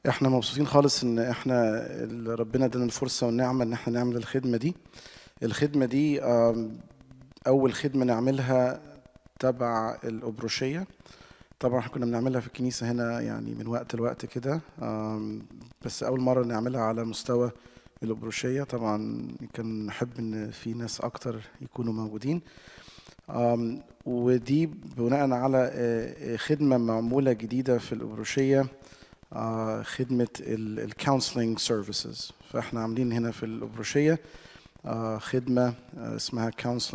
احنا مبسوطين خالص ان احنا ربنا ادانا الفرصة والنعمة ان احنا نعمل الخدمة دي. الخدمة دي اول خدمة نعملها تبع الأبروشية. طبعا احنا كنا بنعملها في الكنيسة هنا يعني من وقت لوقت كده، بس اول مرة نعملها على مستوى الأبروشية. طبعا كان نحب ان في ناس اكتر يكونوا موجودين. ودي بناء على خدمة معمولة جديدة في الأبروشية، خدمة الكونسلنج سيرفيسز. فاحنا عاملين هنا في الأبروشية خدمة اسمها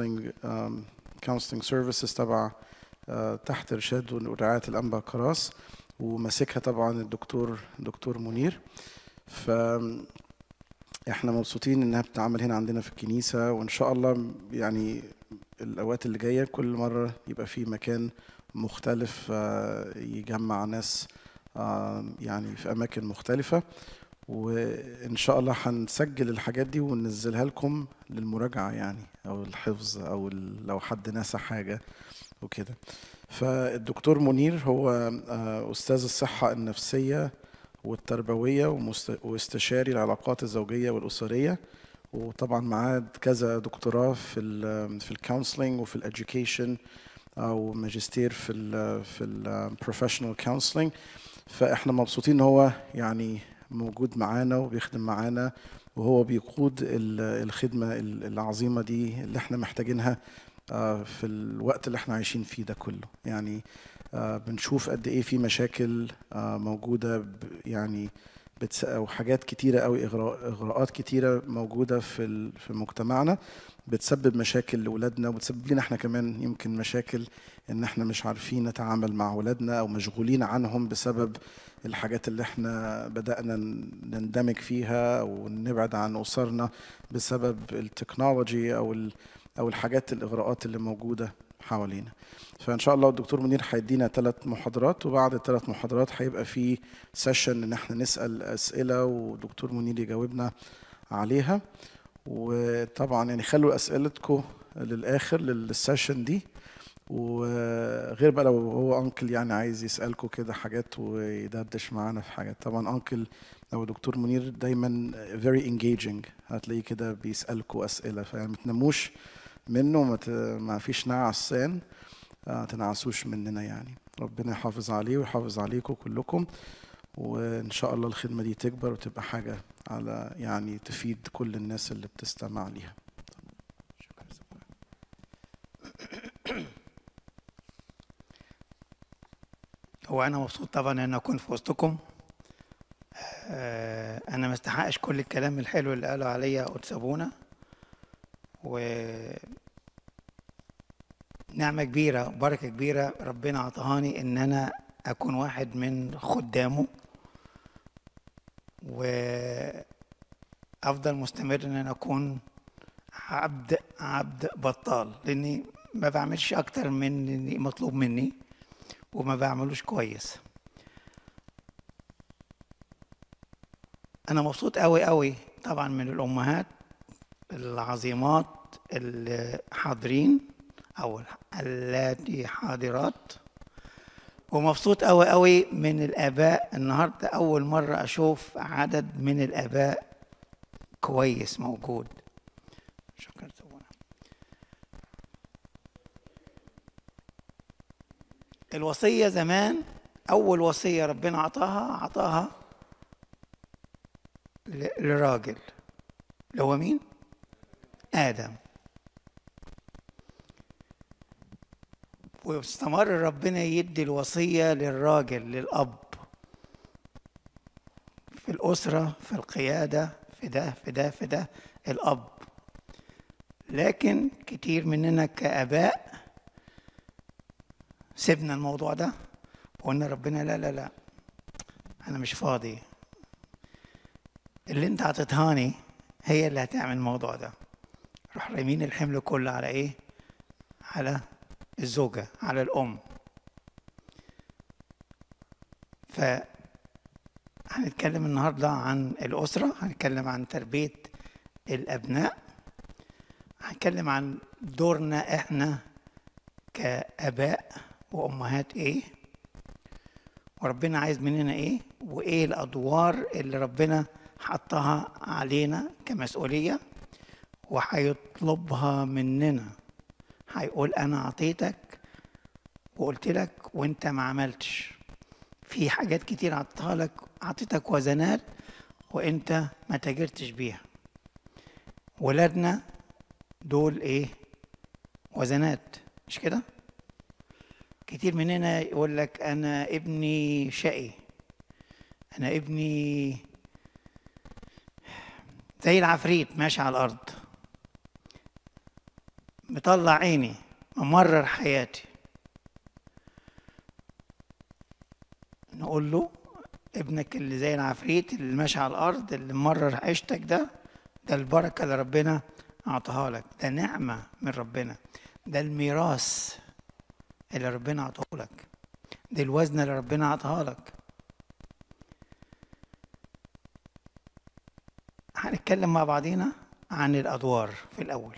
كونسلنج سيرفيسز تبع تحت إرشاد ورعاية الأنبا كراس، وماسكها طبعا دكتور منير. فاحنا مبسوطين انها بتتعمل هنا عندنا في الكنيسة، وان شاء الله يعني الأوقات اللي جاية كل مرة يبقى في مكان مختلف يجمع ناس يعني في أماكن مختلفة. وإن شاء الله هنسجل الحاجات دي وننزلها لكم للمراجعة يعني، أو الحفظ، أو لو حد نسى حاجة وكده. فالدكتور منير هو أستاذ الصحة النفسية والتربوية واستشاري العلاقات الزوجية والأسرية، وطبعا معاه كذا دكتوراه في الكونسلنج وفي الاديوكيشن، او ماجستير في البروفيشنال كونسلنج. فاحنا مبسوطين ان هو يعني موجود معانا وبيخدم معانا، وهو بيقود الخدمة العظيمة دي اللي احنا محتاجينها في الوقت اللي احنا عايشين فيه ده كله. يعني بنشوف قد ايه في مشاكل موجودة، يعني او حاجات كتيرة أوي، اغراءات كتيرة موجودة في مجتمعنا، بتسبب مشاكل لأولادنا، وبتسبب لنا احنا كمان يمكن مشاكل ان احنا مش عارفين نتعامل مع أولادنا، او مشغولين عنهم بسبب الحاجات اللي احنا بدأنا نندمج فيها او نبعد عن أسرنا بسبب التكنولوجي او الحاجات الاغراءات اللي موجودة حوالينا. فان شاء الله الدكتور منير هيدينا 3 محاضرات، وبعد ال3 محاضرات هيبقى في سيشن ان احنا نسأل اسئلة ودكتور منير يجاوبنا عليها. وطبعا يعني خلوا اسئلتكم للاخر للسيشن دي، وغير بقى لو هو انكل يعني عايز يسألكوا كده حاجات ويدردش معانا في حاجات. طبعا انكل او دكتور منير دايما very engaging، هتلاقيه كده بيسألكوا اسئلة، فيعني ما تناموش منه، ما فيش نعسان، تنعسوش مننا يعني. ربنا يحافظ عليه ويحافظ عليكم كلكم، وإن شاء الله الخدمة دي تكبر وتبقى حاجة على يعني تفيد كل الناس اللي بتستمع ليها. هو أنا مبسوط طبعا إن أكون في وسطكم. أنا ما استحقش كل الكلام الحلو اللي قالوا عليا قدس أبونا، ونعمة كبيرة وبركة كبيرة ربنا عطهاني إن أنا أكون واحد من خدامه، وأفضل مستمر إن أنا أكون عبد بطال، لأني ما بعملش أكتر من اللي مطلوب مني وما بعملوش كويس. أنا مبسوط أوي أوي طبعا من الأمهات العظيمات اللي حاضرين أو اللاتي حاضرات، ومبسوط أوي أوي من الآباء. النهاردة أول مرة أشوف عدد من الآباء كويس موجود. شكرا سبونا. الوصية زمان، أول وصية ربنا عطاها للراجل، اللي هو مين؟ آدم. واستمر ربنا يدي الوصية للراجل، للأب، في الأسرة، في القيادة، في ده الأب. لكن كتير مننا كآباء سيبنا الموضوع ده وقلنا ربنا لا لا لا، أنا مش فاضي، اللي أنت عطيتهاني هي اللي هتعمل الموضوع ده. راح رامين الحمل كله على إيه؟ على الزوجة، على الأم. هنتكلم النهاردة عن الأسرة، هنتكلم عن تربية الأبناء، هنتكلم عن دورنا إحنا كآباء وأمهات إيه، وربنا عايز مننا إيه، وايه الادوار اللي ربنا حطها علينا كمسؤوليه وهيطلبها مننا. هيقول انا اعطيتك وقلت لك وانت ما عملتش. في حاجات كتير اعطيتها لك، اعطيتك وزنات وانت ما تاجرتش بيها. ولادنا دول ايه؟ وزنات، مش كده؟ كتير مننا يقول لك انا ابني شقي، انا ابني زي العفريت ماشي على الارض، مطلع عيني، ممرر حياتي. نقول له ابنك اللي زي العفريت اللي ماشي على الارض اللي ممرر عيشتك ده البركه اللي ربنا اعطاها لك، ده نعمه من ربنا، ده الميراث اللي ربنا اعطاه لك، دي الوزنه اللي ربنا اعطاها لك. هنتكلم مع بعضينا عن الادوار في الاول،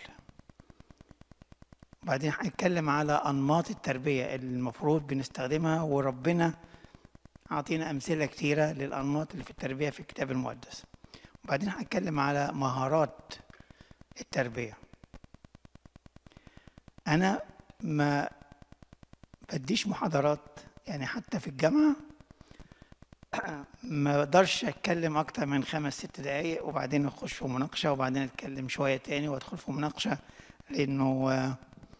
بعدين هنتكلم على انماط التربيه اللي المفروض بنستخدمها، وربنا اعطينا امثله كتيره للانماط اللي في التربيه في الكتاب المقدس. وبعدين هنتكلم على مهارات التربيه. انا ما بديش محاضرات، يعني حتى في الجامعه ما اقدرش اتكلم اكتر من 5-6 دقايق وبعدين اخش في مناقشه وبعدين اتكلم شويه تاني وادخل في مناقشه، لانه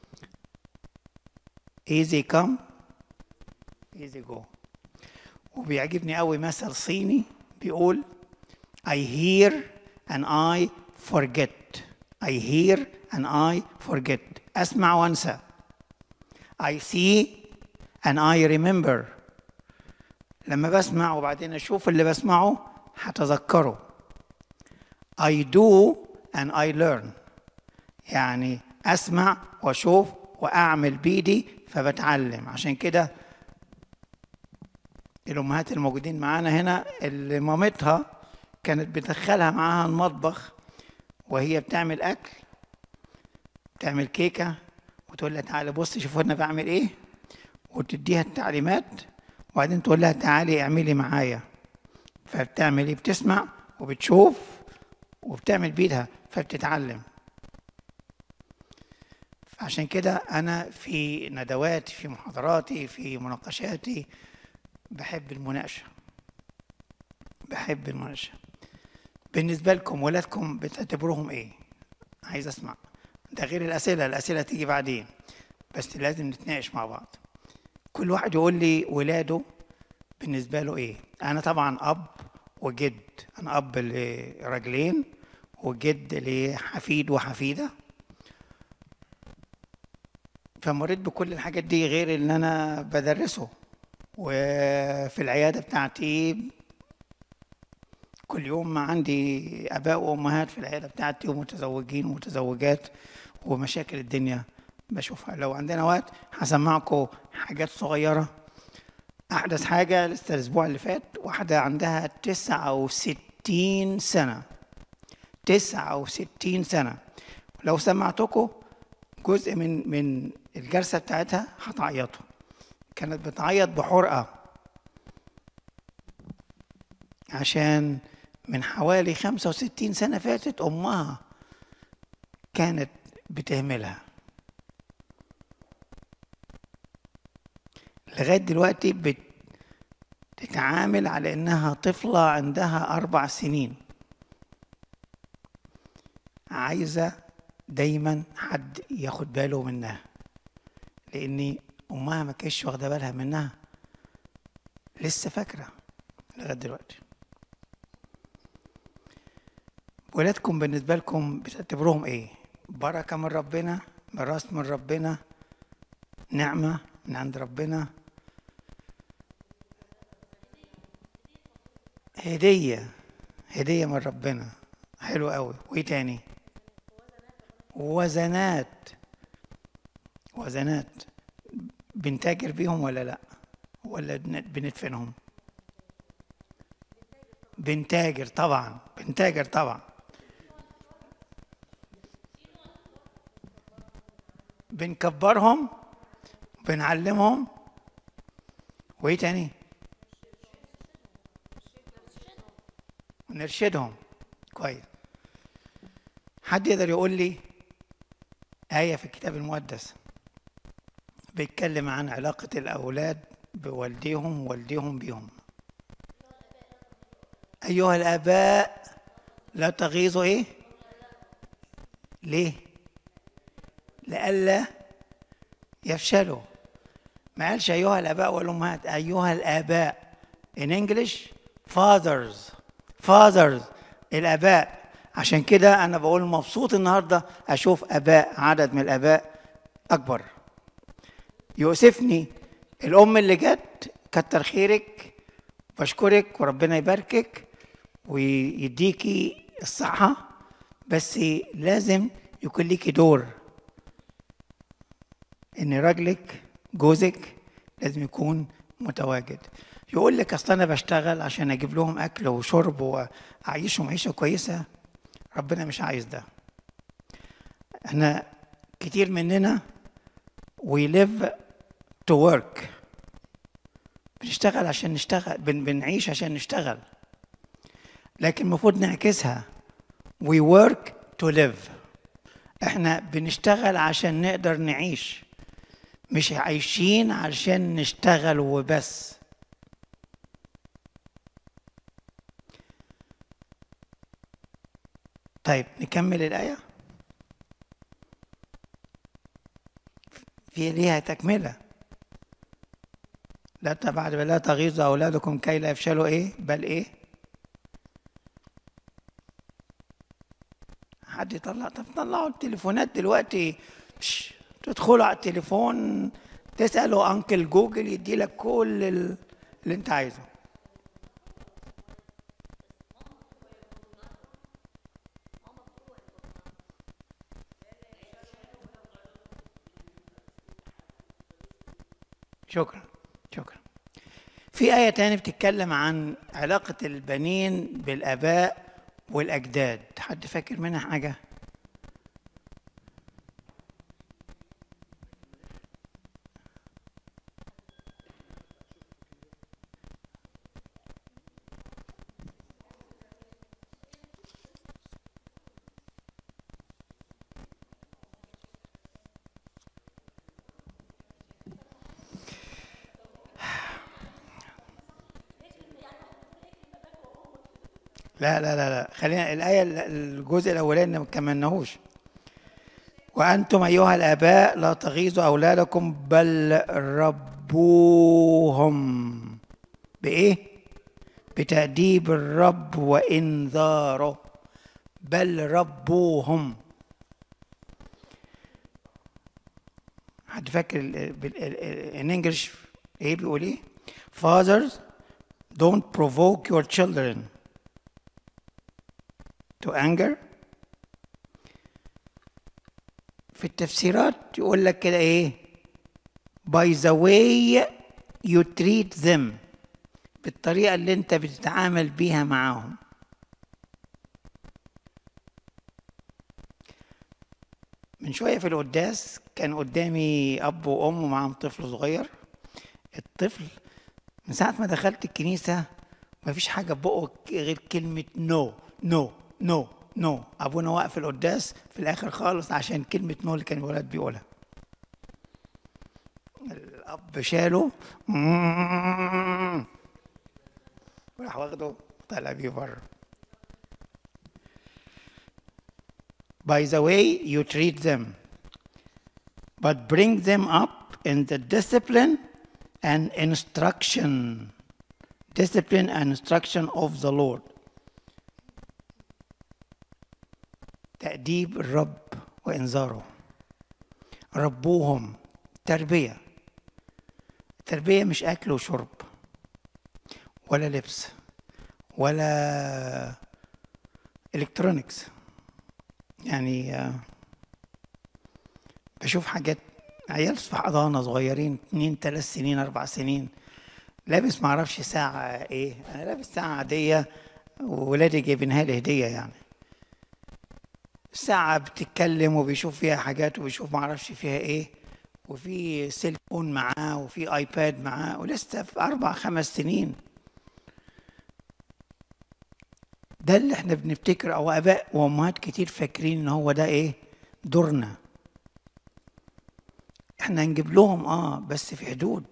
easy come easy go. وبيعجبني قوي مثل صيني بيقول I hear and I forget. I hear and I forget. أسمع وأنسى. I see and I remember. لما بسمع وبعدين أشوف اللي بسمعه هتذكره. I do and I learn. يعني أسمع وأشوف وأعمل بإيدي فبتعلم. عشان كده الأمهات الموجودين معانا هنا اللي مامتها كانت بتدخلها معاها المطبخ وهي بتعمل أكل، بتعمل كيكة وتقول لها تعالي بصي شوفوا أنا بعمل إيه، وتديها التعليمات وبعدين تقول لها تعالي اعملي معايا. فبتعمل إيه؟ بتسمع وبتشوف وبتعمل بإيدها فبتتعلم. عشان كده أنا في ندواتي في محاضراتي في مناقشاتي بحب المناقشة. بالنسبة لكم ولادكم بتعتبروهم ايه؟ عايز اسمع. ده غير الأسئلة تيجي بعدين، بس لازم نتناقش مع بعض. كل واحد يقول لي ولاده بالنسبة له ايه؟ أنا طبعا أب وجد، أنا أب لرجلين وجد لحفيد وحفيدة، فمريت بكل الحاجات دي غير اللي أنا بدرسه. وفي العيادة بتاعتي كل يوم عندي آباء وأمهات في العيادة بتاعتي ومتزوجين ومتزوجات ومشاكل الدنيا بشوفها. لو عندنا وقت هسمعكم حاجات صغيرة. أحدث حاجة لسه الأسبوع اللي فات واحدة عندها 69 سنة. 69 سنة. لو سمعتكم جزء من الجلسة بتاعتها هتعيطوا. كانت بتعيط بحرقة عشان من حوالي 65 سنة فاتت أمها كانت بتهملها. لغاية دلوقتي بتتعامل على إنها طفلة عندها 4 سنين. عايزة دايما حد ياخد باله منها، لأن أمها ما كانتش واخدة بالها منها، لسه فاكرة لغاية دلوقتي. ولادكم بالنسبة لكم بتعتبروهم ايه؟ بركة من ربنا، ميراث من ربنا، نعمة من عند ربنا، هدية من ربنا. حلو قوي. وايه تاني؟ وزنات. بنتاجر بيهم ولا لا؟ ولا بندفنهم؟ بنتاجر طبعا. بنكبرهم، بنعلمهم. وايه تاني؟ ونرشدهم كويس. حد يقدر يقول لي آية في الكتاب المقدس بيتكلم عن علاقة الأولاد بوالديهم ووالديهم بيهم؟ أيها الآباء لا تغيظوا إيه؟ ليه؟ لئلا يفشلوا. ما قالش أيها الآباء والأمهات، أيها الآباء. in English fathers الآباء. عشان كده أنا بقول مبسوط النهاردة أشوف آباء، عدد من الآباء أكبر. يؤسفني الأم اللي جت، كتر خيرك، بشكرك وربنا يباركك ويديكي الصحة، بس لازم يكون ليكي دور إن راجلك جوزك لازم يكون متواجد. يقول لك أصل أنا بشتغل عشان أجيب لهم أكل وشرب وأعيشهم عيشة كويسة. ربنا مش عايز ده. احنا كتير مننا we live to work، بنشتغل عشان نشتغل، بنعيش عشان نشتغل. لكن المفروض نعكسها we work to live. احنا بنشتغل عشان نقدر نعيش، مش عايشين عشان نشتغل وبس. طيب نكمل الآية، في ليها تكملة. لا بعد لا تغيظوا أولادكم كي لا يفشلوا إيه؟ بل إيه؟ حد يطلع؟ طب طلعوا التليفونات دلوقتي، تدخلوا على التليفون تسألوا أنكل جوجل يدي لك كل اللي أنت عايزه. شكرا. في آية تانية بتتكلم عن علاقة البنين بالآباء والأجداد. حد فاكر منها حاجة؟ لا خلينا الآية الجزء الأولاني ما كملناهوش. وأنتم أيها الآباء لا تغيظوا أولادكم بل ربوهم بإيه؟ بتأديب الرب وإنذاره. بل ربوهم. حد فاكر in English إيه بيقول إيه؟ Fathers don't provoke your children to anger. في التفسيرات يقول لك كده ايه؟ by the way you treat them، بالطريقة اللي انت بتتعامل بيها معاهم. من شوية في القداس كان قدامي أب وأم ومعاهم طفل صغير. الطفل من ساعة ما دخلت الكنيسة ما فيش حاجة بقه غير كلمة نو نو نو نو. أبونا واقف القداس في الآخر خالص عشان كلمة نو اللي كان الولد بيقولها. الأب شاله وراح واخده طلع بيه بره. By the way you treat them, but bring them up in the discipline and instruction of the Lord. تأديب الرب وإنذاره. ربوهم. تربية. التربية مش أكل وشرب ولا لبس ولا إلكترونيكس. يعني بشوف حاجات عيال في حضانة صغيرين 2 3 سنين 4 سنين لابس معرفش ساعة ايه، انا لابس ساعة عادية وولادي جايبينها لي هدية. يعني ساعة بتتكلم وبيشوف فيها حاجات وبيشوف معرفش فيها ايه، وفي سيلفون معاه وفي ايباد معاه ولسه في 4 5 سنين. ده اللي احنا بنفتكر، او اباء وامهات كتير فاكرين ان هو ده ايه دورنا. احنا هنجيب لهم بس في حدود.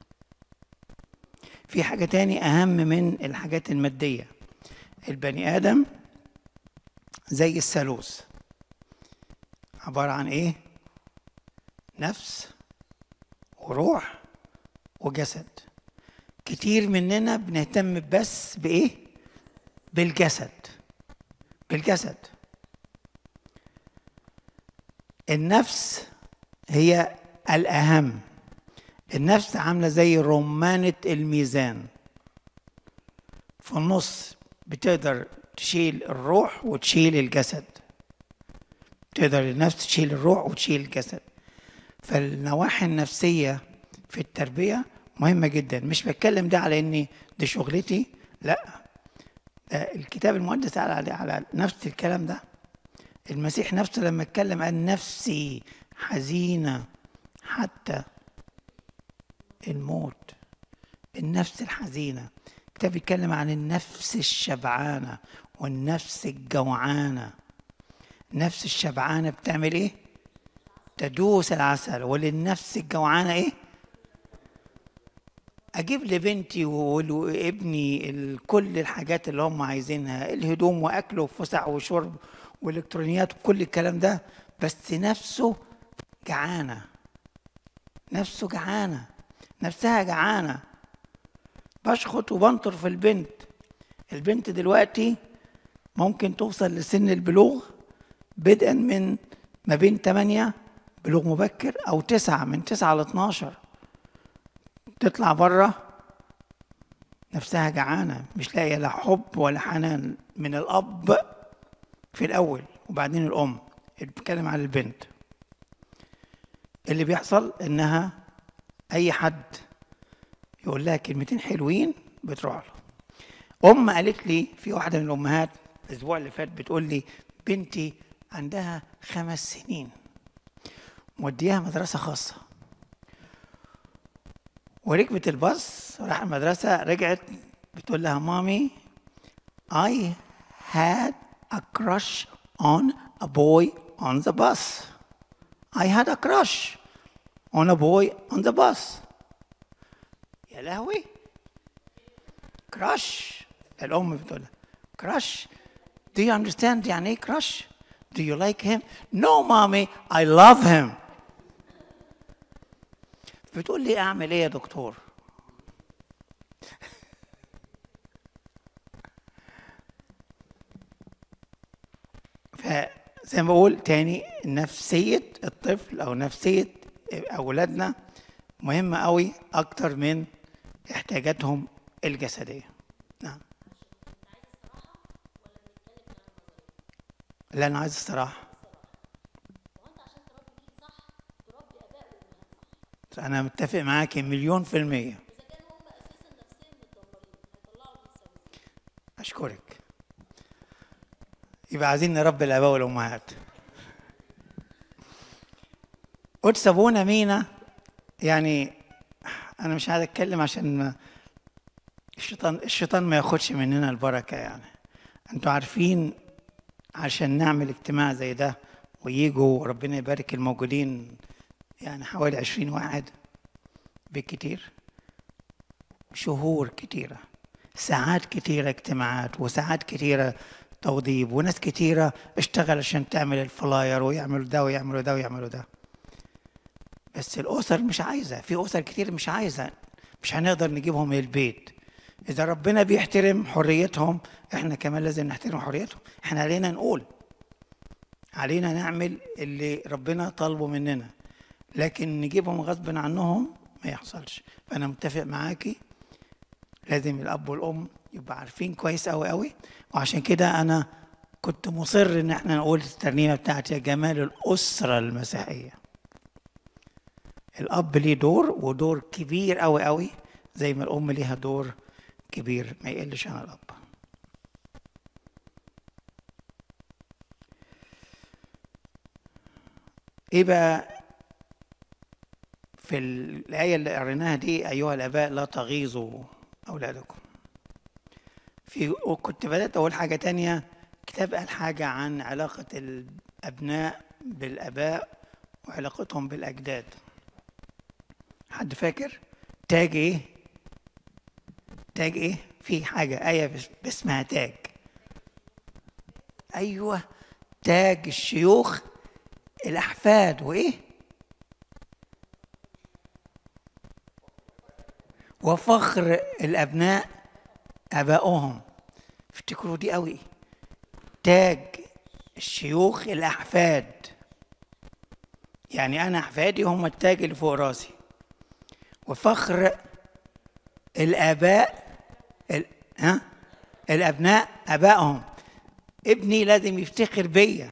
في حاجة تاني اهم من الحاجات المادية. البني ادم زي الثالوث، عبارة عن ايه؟ نفس وروح وجسد. كتير مننا بنهتم بس بايه؟ بالجسد. النفس هي الأهم. النفس عاملة زي رمانة الميزان، في النص بتقدر تشيل الروح وتشيل الجسد. تقدر النفس تشيل الروح وتشيل الجسد. فالنواحي النفسية في التربية مهمة جدا. مش بتكلم ده على اني دي شغلتي، لا، ده الكتاب المقدس على نفس الكلام ده. المسيح نفسه لما اتكلم عن نفسي حزينة حتى الموت. النفس الحزينة. الكتاب بيتكلم عن النفس الشبعانة والنفس الجوعانة. النفس الشبعانة بتعمل ايه؟ تدوس العسل. وللنفس الجوعانة ايه؟ اجيب لبنتي وابني كل الحاجات اللي هم عايزينها، الهدوم واكل وفسح وشرب والكترونيات وكل الكلام ده، بس نفسه جعانة. نفسها جعانة. بشخط وبنطر في البنت دلوقتي ممكن توصل لسن البلوغ بدءا من ما بين 8 بلوغ مبكر أو 9، من 9 ل 12 تطلع بره نفسها جعانة، مش لاقية لا حب ولا حنان من الأب في الأول وبعدين الأم. بتكلم على البنت. اللي بيحصل إنها أي حد يقول لها كلمتين حلوين بتروح له. قالت لي، في واحدة من الأمهات الأسبوع اللي فات بتقول لي بنتي عندها 5 سنين موديها مدرسة خاصة، وركبت الباص راح المدرسة، رجعت بتقول لها مامي I had a crush on a boy on the bus. I had a crush on a boy on the bus. يا لهوي، crush. الأم بتقول لها crush. Do you understand يعني ايه crush? Do you like him? No mommy, I love him. بتقول لي اعمل ايه يا دكتور؟ فزي ما بقول تاني، نفسية الطفل او نفسية اولادنا مهمة قوي اكتر من احتياجاتهم الجسدية. نعم. لا، انا عايز الصراحة. انا متفق معاكي 1,000,000%. اشكرك. يبقى عايزين نربي الاباء والامهات. قدس ابونا مينا، يعني انا مش عايز اتكلم عشان الشيطان ما ياخدش مننا البركه. يعني انتوا عارفين عشان نعمل اجتماع زي ده ويجوا ربنا يبارك الموجودين، يعني حوالي 20 واحد بالكتير، شهور كتيره، ساعات كتيره اجتماعات، وساعات كتيره توضيب، وناس كتيره اشتغل عشان تعمل الفلاير ويعملوا ده ويعملوا ده ويعملوا ده. بس الأسر مش عايزة، في أسر كتير مش عايزة، مش هنقدر نجيبهم البيت. إذا ربنا بيحترم حريتهم، إحنا كمان لازم نحترم حريتهم. إحنا علينا نقول، علينا نعمل اللي ربنا طالبه مننا، لكن نجيبهم غصب عنهم ما يحصلش. فأنا متفق معاكي، لازم الأب والأم يبقى عارفين كويس أوي أوي. وعشان كده أنا كنت مصر إن إحنا نقول الترنيمة بتاعت يا جمال الأسرة المسيحية. الأب ليه دور، ودور كبير قوي قوي، زي ما الأم ليها دور كبير ما يقلش عن الأب. إيه بقى في الآية اللي قريناها دي؟ أيها الآباء لا تغيظوا أولادكم. وكنت بدأت أقول حاجة تانية. كتاب قال حاجة عن علاقة الأبناء بالآباء وعلاقتهم بالأجداد. حد فاكر تاج إيه؟ تاج إيه؟ في حاجة آية باسمها تاج. أيوة، تاج الشيوخ الأحفاد وإيه؟ وفخر الأبناء آبائهم. افتكروا دي قوي، تاج الشيوخ الأحفاد. يعني أنا أحفادي هم التاج اللي فوق راسي. وفخر الآباء الأبناء آبائهم. ابني لازم يفتخر بيا.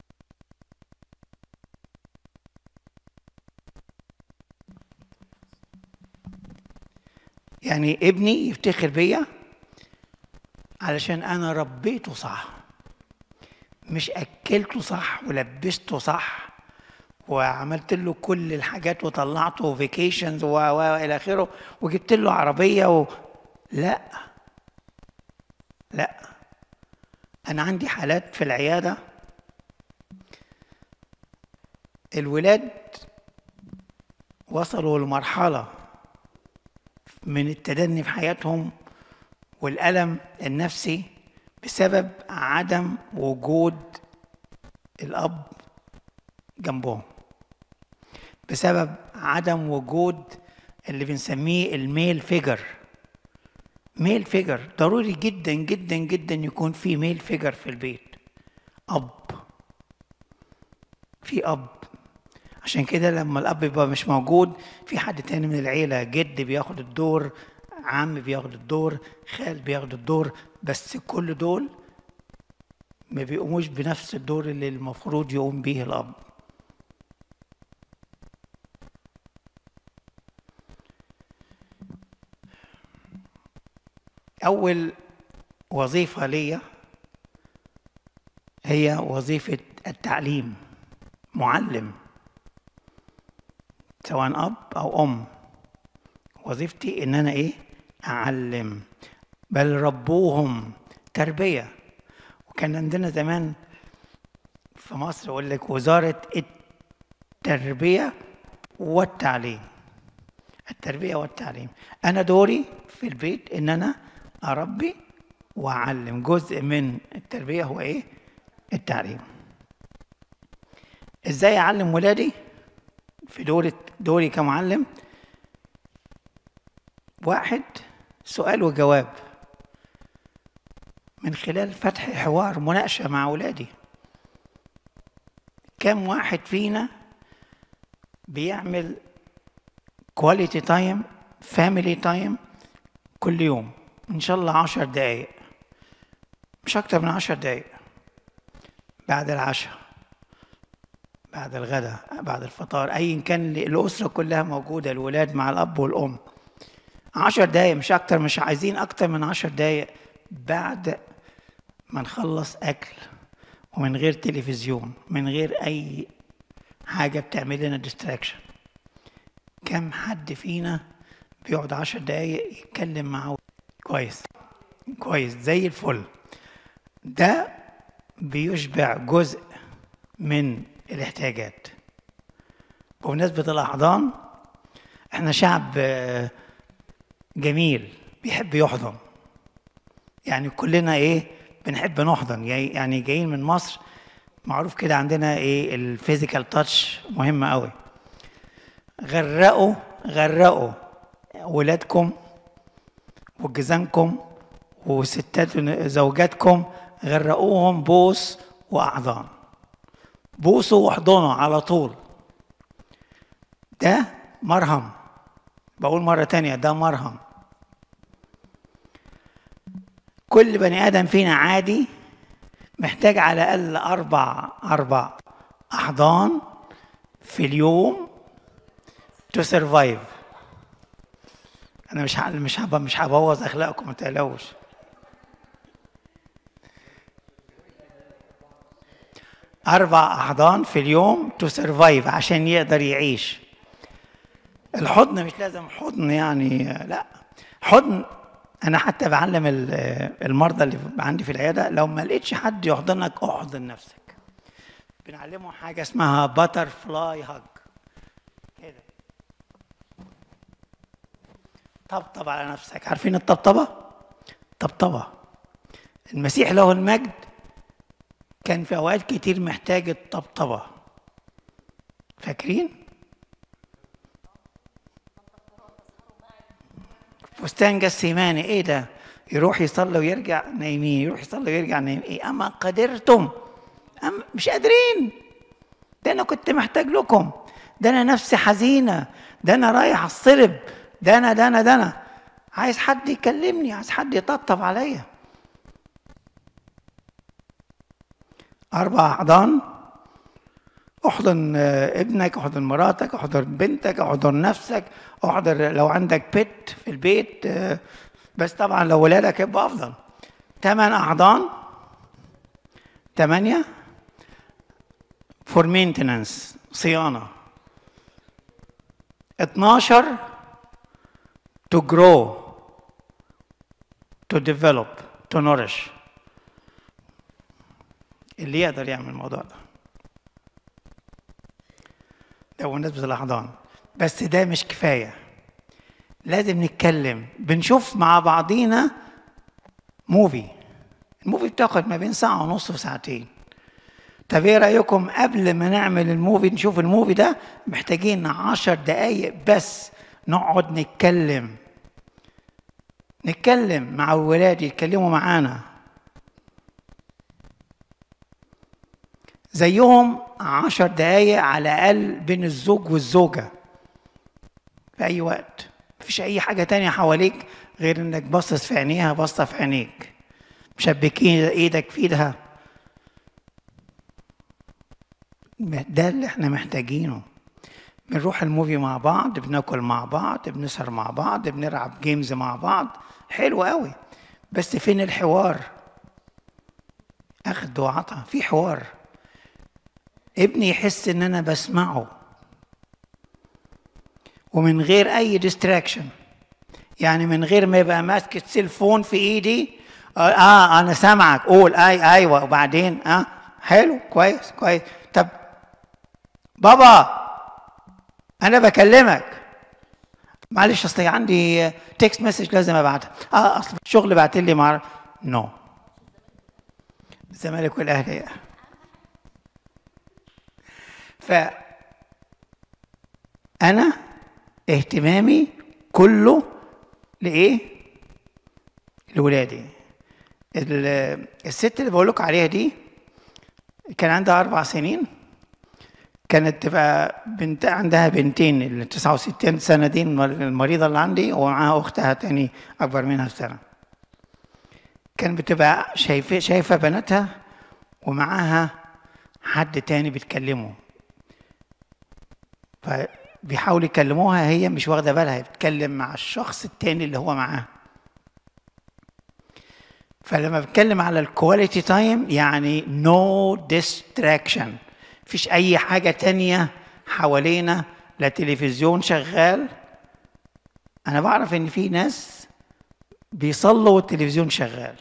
يعني ابني يفتخر بيا علشان أنا ربيته صح، مش أكلته صح ولبسته صح وعملت له كل الحاجات وطلعته فيكيشنز وإلى آخره وجبت له عربية لا لا. أنا عندي حالات في العيادة الولاد وصلوا لمرحلة من التدني في حياتهم والألم النفسي بسبب عدم وجود الأب جنبهم، بسبب عدم وجود اللي بنسميه الميل فيجر. ميل فيجر ضروري جدا جدا جدا يكون في ميل فيجر في البيت، أب، في أب. عشان كده لما الأب يبقى مش موجود في حد تاني من العيلة، جد بياخد الدور، عم بياخد الدور، خال بياخد الدور، بس كل دول ما بيقوموش بنفس الدور اللي المفروض يقوم به الأب. أول وظيفة ليا هي وظيفة التعليم، معلم، سواء أب أو أم. وظيفتي إن أنا أعلم، بل ربوهم تربية. وكان عندنا زمان في مصر يقول لك وزارة التربية والتعليم، التربية والتعليم. أنا دوري في البيت إن أنا أربي وأعلم. جزء من التربية هو التعليم. إزاي أعلم ولادي في دوري كمعلم؟ واحد، سؤال وجواب من خلال فتح حوار، مناقشة مع ولادي. كم واحد فينا بيعمل كواليتي تايم، فاميلي تايم كل يوم؟ إن شاء الله 10 دقايق، مش أكتر من 10 دقايق، بعد العشاء، بعد الغداء، بعد الفطار، أي كان الأسرة كلها موجودة، الولاد مع الأب والأم. 10 دقايق مش أكتر، مش عايزين أكتر من 10 دقايق بعد ما نخلص أكل، ومن غير تلفزيون، من غير أي حاجة بتعمل لنا ديستراكشن. كم حد فينا بيقعد 10 دقايق يتكلم معه كويس كويس زي الفل؟ ده بيشبع جزء من الاحتياجات. بمناسبة الأحضان، احنا شعب جميل بيحب يحضن. يعني كلنا بنحب نحضن. يعني جايين من مصر، معروف كده عندنا الفيزيكال تاتش مهمة قوي. غرقوا ولادكم وجزانكم وستات زوجاتكم، غرقوهم بوس وأحضان. بوسوا واحضنوا على طول. ده مرهم. بقول مرة تانية، ده مرهم. كل بني آدم فينا عادي محتاج على الأقل أربع أحضان في اليوم to survive. أنا مش هبوظ أخلاقكم، ما تقلقوش. 4 أحضان في اليوم to survive عشان يقدر يعيش. الحضن مش لازم حضن لا، حضن انا حتى بعلم المرضى اللي عندي في العياده، لو ما لقيتش حد يحضنك احضن نفسك. بنعلمهم حاجه اسمها باتر فلاي هاج كده، طبطب على نفسك. عارفين الطبطبه؟ طبطبه. المسيح له المجد كان في اوقات كتير محتاج الطبطبه، فاكرين؟ فستان جسيماني، ايه ده؟ يروح يصلي ويرجع نايمين، يروح يصلي ويرجع نايمين. ايه اما قدرتم، مش قادرين، ده انا كنت محتاج لكم، ده انا نفسي حزينه، ده انا رايح الصلب، ده انا عايز حد يكلمني، عايز حد يطبطب عليا. 4 أحضان. احضن ابنك، احضن مراتك، احضن بنتك، احضن نفسك، احضر لو عندك بيت في البيت، بس طبعا لو ولادك يبقى افضل. 8 أحضان، 8 فور مينتنانس، صيانه. 12 to grow, to develop, to nourish. اللي يقدر يعمل الموضوع ده بالنسبة للأحضان. بس ده مش كفاية، لازم نتكلم. بنشوف مع بعضينا موفي، الموفي بتاخد ما بين ساعة ونص وساعتين. طب ايه رأيكم قبل ما نعمل الموفي، نشوف الموفي ده، محتاجين 10 دقايق بس نقعد نتكلم مع الولاد، يتكلموا معانا زيهم. 10 دقايق على الأقل بين الزوج والزوجة في أي وقت. مفيش أي حاجة تانية حواليك غير إنك باصص في عينيها، باصة في عينيك، مشبكين إيدك في إيدها. ده اللي إحنا محتاجينه. بنروح الموفي مع بعض، بناكل مع بعض، بنسهر مع بعض، بنلعب جيمز مع بعض، حلو قوي. بس فين الحوار؟ أخد وعطا، في حوار. ابني يحس إن أنا بسمعه ومن غير أي ديستراكشن، يعني من غير ما يبقى ماسك التليفون في إيدي. أنا سامعك، قول أيوة، وبعدين حلو، كويس. طب بابا أنا بكلمك، معلش أصل عندي تكست مسج لازم أبعتها. أصل الشغل بعت لي نو. الزمالك والأهلي. فأنا اهتمامي كله لإيه؟ لولادي. الست اللي بقول لكم عليها دي كان عندها 4 سنين، كانت تبقى بنت، عندها بنتين، ال 69 سنة دي المريضة اللي عندي، ومعاها أختها تاني أكبر منها بسنة. كان بتبقى شايفة بناتها ومعاها حد تاني بتكلمه، فبيحاولوا يكلموها، هي مش واخدة بالها، هي بتتكلم مع الشخص التاني اللي هو معاها. فلما بتكلم على الكواليتي تايم، يعني نو ديستراكشن، مفيش أي حاجة تانية حوالينا، لا تلفزيون شغال. أنا بعرف إن في ناس بيصلوا والتلفزيون شغال،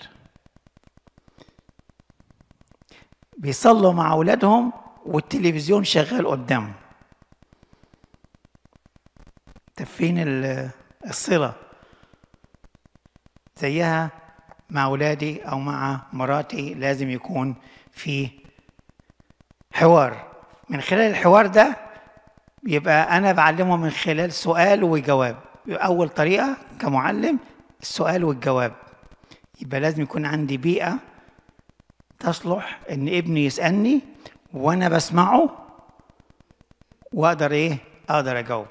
بيصلوا مع أولادهم والتلفزيون شغال قدامهم. طب فين الصلة؟ زيها مع أولادي أو مع مراتي، لازم يكون في حوار. من خلال الحوار ده يبقى أنا بعلمه من خلال سؤال وجواب. أول طريقة كمعلم السؤال والجواب. يبقى لازم يكون عندي بيئة تصلح إن ابني يسألني وأنا بسمعه وأقدر أقدر أجاوب.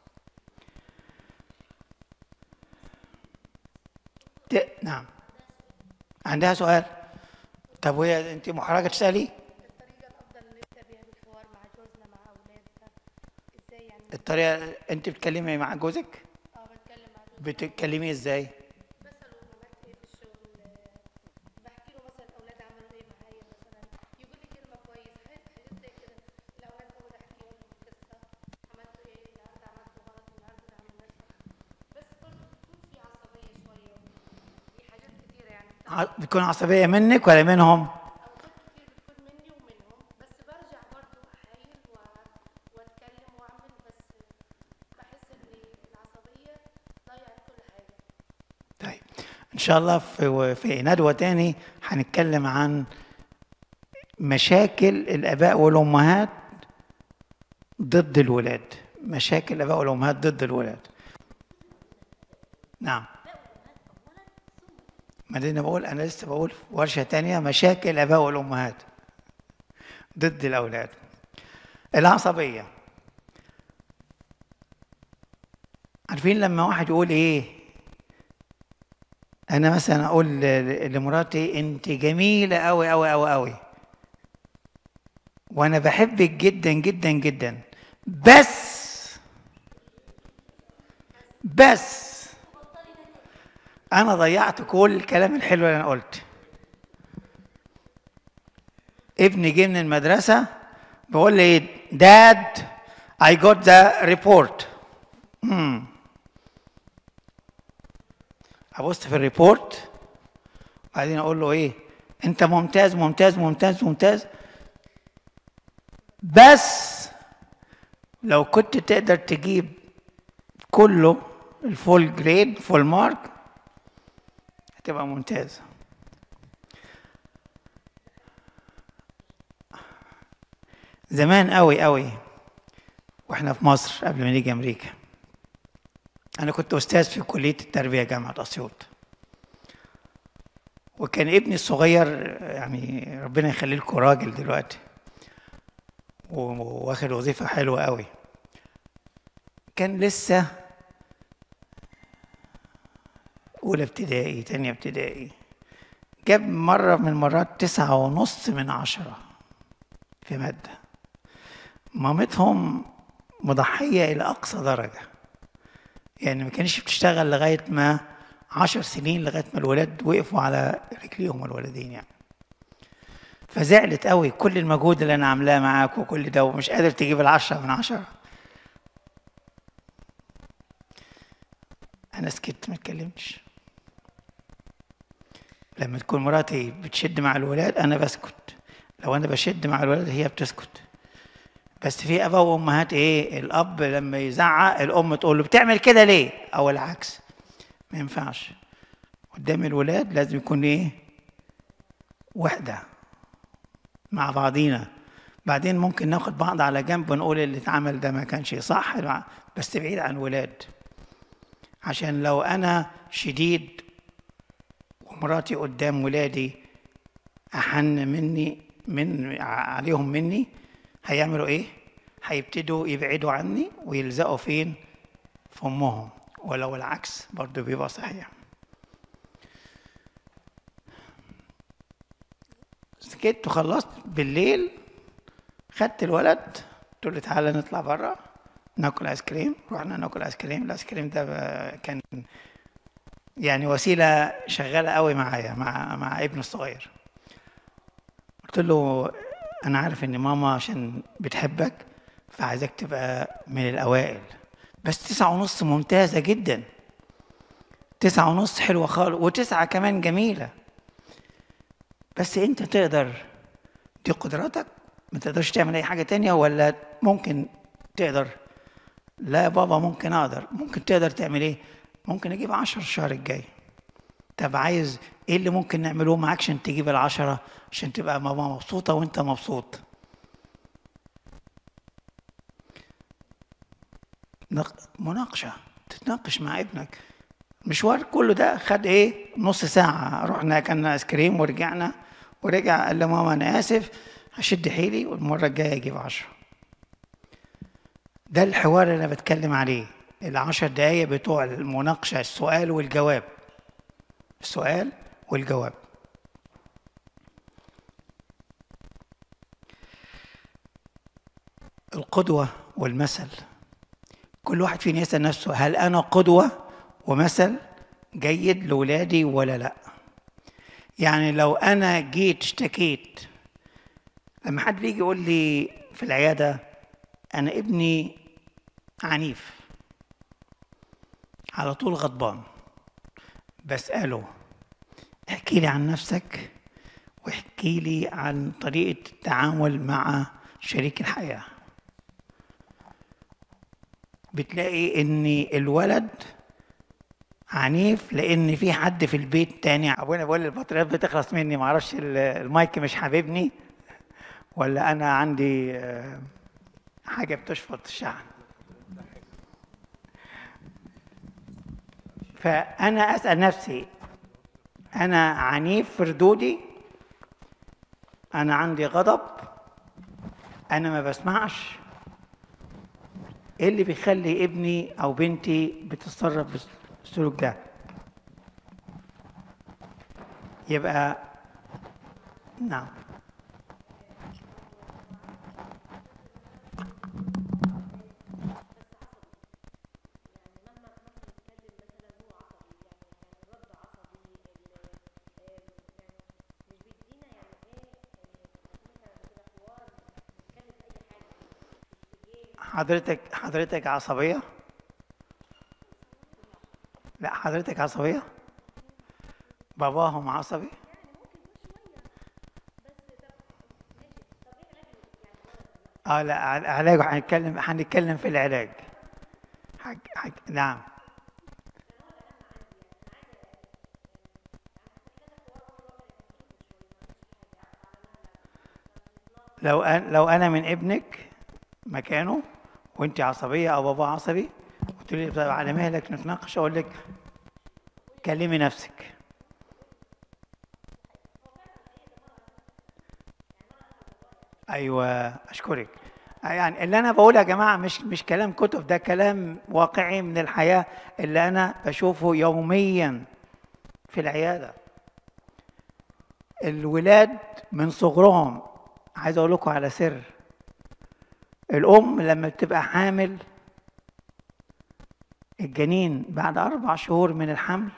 نعم، عندها سؤال. طب وهي أنت محرجة تسألي؟ الطريقة الأفضل اللي نبدأ بيها بالحوار مع جوزنا مع أولادنا إزاي يعني؟ الطريقة أنت بتكلمي مع جوزك؟ بتكلم مع جوزي. بتكلمي إزاي؟ بسأله عملت إيه في الشغل، بحكي له مثلا الأولاد عملوا إيه معايا، مثلا يقول لي كلمة كويسة، حاجات زي كده. الأولاد بقعد أحكي لهم قصة، عملتوا إيه النهاردة، عملتوا غلط النهاردة، ما عملناش. بس برضه بتكون في عصبية شوية. بتكون عصبية منك ولا منهم؟ اوقات كتير بتكون مني ومنهم، بس برجع برضو احايل واتكلم واعمل، بس بحس ان العصبيه ضيعت كل حاجه. طيب إن شاء الله في ندوة تاني هنتكلم عن مشاكل الآباء والأمهات ضد الولاد، مشاكل الآباء والأمهات ضد الولاد. نعم، ما دي أنا لسه بقول في ورشة تانية مشاكل الآباء والأمهات ضد الأولاد. العصبية، عارفين لما واحد يقول إيه، أنا مثلا أقول لمراتي أنت جميلة أوي أوي أوي أوي، وأنا بحبك جدا جدا جدا، بس أنا ضيعت كل الكلام الحلو اللي أنا قلت. ابني جه من المدرسة بيقول لي Dad I got the report. أبص في الريبورت وبعدين أقول له إيه، أنت ممتاز ممتاز ممتاز ممتاز، بس لو كنت تقدر تجيب كله الفول جريد فول مارك هتبقى ممتاز. زمان قوي قوي واحنا في مصر قبل ما نيجي امريكا، انا كنت استاذ في كليه التربيه جامعه اسيوط، وكان ابني الصغير يعني ربنا يخليه لكم راجل دلوقتي واخد وظيفه حلوه قوي، كان لسه اولى ابتدائي تانية ابتدائي، جاب مره من المرات 9.5 في ماده. مامتهم مضحيه الى اقصى درجه، يعني ما كانش بتشتغل لغايه ما 10 سنين، لغايه ما الولاد وقفوا على رجليهم الولدين يعني. فزعلت قوي، كل المجهود اللي انا عاملاه معاك وكل ده ومش قادر تجيب 10/10. انا سكت ما اتكلمتش. لما تكون مراتي بتشد مع الولاد انا بسكت، لو انا بشد مع الولاد هي بتسكت. بس في اباء وامهات ايه، الاب لما يزعق الام تقول له بتعمل كده ليه، او العكس. ما ينفعش قدام الولاد، لازم يكون ايه، وحده مع بعضينا. بعدين ممكن ناخد بعض على جنب ونقول اللي اتعمل ده ما كانش صح، بس بعيد عن الولاد. عشان لو انا شديد ومراتي قدام ولادي احن عليهم مني، هيعملوا ايه؟ هيبتدوا يبعدوا عني ويلزقوا فين؟ في امهم. ولو العكس برضه بيبقى صحيح. سكت وخلصت بالليل، خدت الولد قلت له تعالى نطلع بره ناكل ايس كريم. رحنا ناكل ايس كريم. الايس كريم ده كان يعني وسيله شغاله قوي معايا مع ابني الصغير. قلت له انا عارف ان ماما عشان بتحبك فعايزك تبقى من الاوائل، بس 9.5 ممتازه جدا، 9.5 حلوه خالص، و9 كمان جميله، بس انت تقدر، دي قدراتك، ما تقدرش تعمل اي حاجه تانية ولا ممكن تقدر؟ لا يا بابا ممكن اقدر. ممكن تقدر تعمل ايه؟ ممكن اجيب 10 الشهر الجاي. طب عايز ايه اللي ممكن نعمله معاك عشان تجيب 10 عشان تبقى ماما مبسوطه وانت مبسوط؟ مناقشه، تتناقش مع ابنك. مشوار كله ده خد ايه؟ نص ساعه. رحنا اكلنا ايس كريم ورجعنا، ورجع قال لماما انا اسف هشد حيلي والمره الجايه اجيب 10. ده الحوار اللي انا بتكلم عليه، ال10 دقايق بتوع المناقشه، السؤال والجواب، السؤال والجواب. القدوه والمثل، كل واحد فينا يسال نفسه هل انا قدوه ومثل جيد لاولادي ولا لا؟ يعني لو انا جيت اشتكيت، لما حد بيجي يقول لي في العياده انا ابني عنيف على طول غضبان، بساله احكي لي عن نفسك واحكي لي عن طريقة التعامل مع شريك الحياة. بتلاقي ان الولد عنيف لان في حد في البيت تاني. ابونا بقول البطاريات بتخلص مني، معرفش المايك مش حاببني ولا انا عندي حاجة بتشفط الشحن. فانا اسأل نفسي، انا عنيف في ردودي؟ انا عندي غضب؟ انا ما بسمعش؟ ايه اللي بيخلي ابني او بنتي بتتصرف بالسلوك ده؟ يبقى نعم. حضرتك عصبية؟ لا حضرتك عصبية؟ باباهم عصبي؟ لا علاج، هنتكلم في العلاج. نعم. لو انا من ابنك مكانه وانت عصبيه او بابا عصبي، قلت لي طيب على مهلك نتناقش، اقول لك كلمي نفسك. ايوه اشكرك. يعني اللي انا بقوله يا جماعه مش كلام كتب، ده كلام واقعي من الحياه اللي انا بشوفه يوميا في العياده. الولاد من صغرهم، عايز اقول لكم على سر، الام لما بتبقى حامل الجنين بعد 4 شهور من الحمل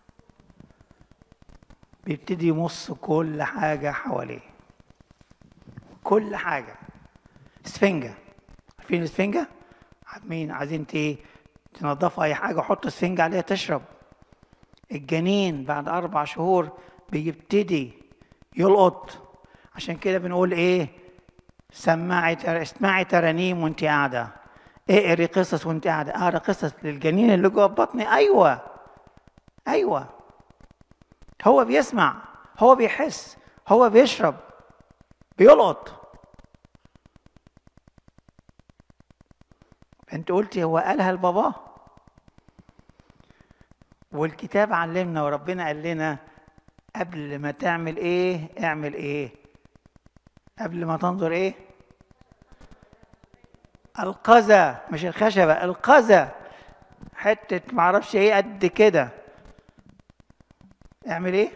بيبتدي يمص كل حاجه حواليه، كل حاجه. اسفنجه، عارفين الاسفنجه؟ مين عايزين تنظفوا اي حاجه حط اسفنجه عليها تشرب. الجنين بعد 4 شهور بيبتدي يلقط. عشان كده بنقول ايه؟ اسمعي ترانيم وانت قاعده، اقري قصص وانت قاعده. اقرا قصص للجنين اللي جوه بطني. ايوه هو بيسمع، هو بيحس، هو بيشرب، بيلقط. انت قلتي هو قالها لباباه، والكتاب علمنا وربنا قال لنا قبل ما تعمل ايه اعمل ايه؟ قبل ما تنظر ايه؟ القذى، مش الخشبة، القذى، حتة معرفش ايه قد كده. اعمل ايه؟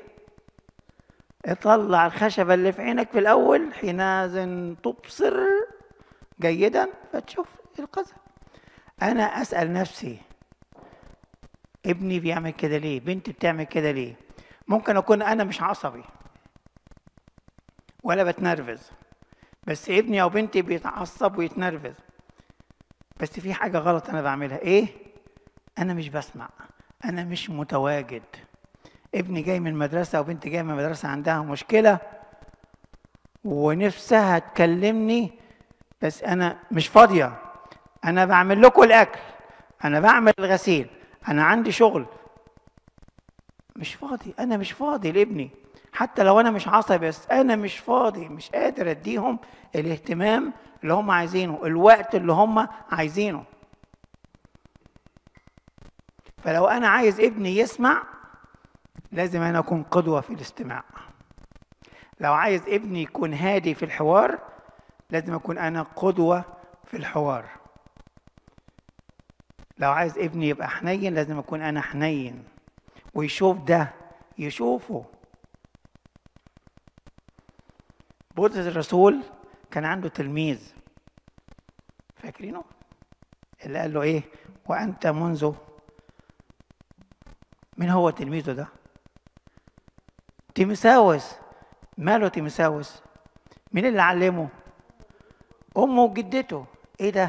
اطلع الخشبة اللي في عينك في الأول، حينئذ تبصر جيدا فتشوف القذى. أنا أسأل نفسي ابني بيعمل كده ليه؟ بنتي بتعمل كده ليه؟ ممكن أكون أنا مش عصبي ولا بتنرفز، بس ابني أو بنتي بيتعصب ويتنرفز، بس في حاجة غلط أنا بعملها. إيه؟ أنا مش بسمع، أنا مش متواجد. ابني جاي من مدرسة أو بنتي جاية من مدرسة عندها مشكلة ونفسها تكلمني، بس أنا مش فاضية. أنا بعمل لكم الأكل، أنا بعمل الغسيل، أنا عندي شغل، مش فاضي. أنا مش فاضي لابني، حتى لو أنا مش عصبي، بس أنا مش فاضي، مش قادر أديهم الاهتمام اللي هم عايزينه، الوقت اللي هم عايزينه. فلو أنا عايز ابني يسمع لازم أنا أكون قدوة في الاستماع. لو عايز ابني يكون هادي في الحوار لازم أكون أنا قدوة في الحوار. لو عايز ابني يبقى حنين لازم أكون أنا حنين ويشوف ده، يشوفه. بولس الرسول كان عنده تلميذ، فاكرينه؟ اللي قال له إيه؟ وأنت منذ، من هو تلميذه ده؟ تيموثاوس. ماله تيموثاوس؟ مين اللي علمه؟ أمه وجدته. إيه ده؟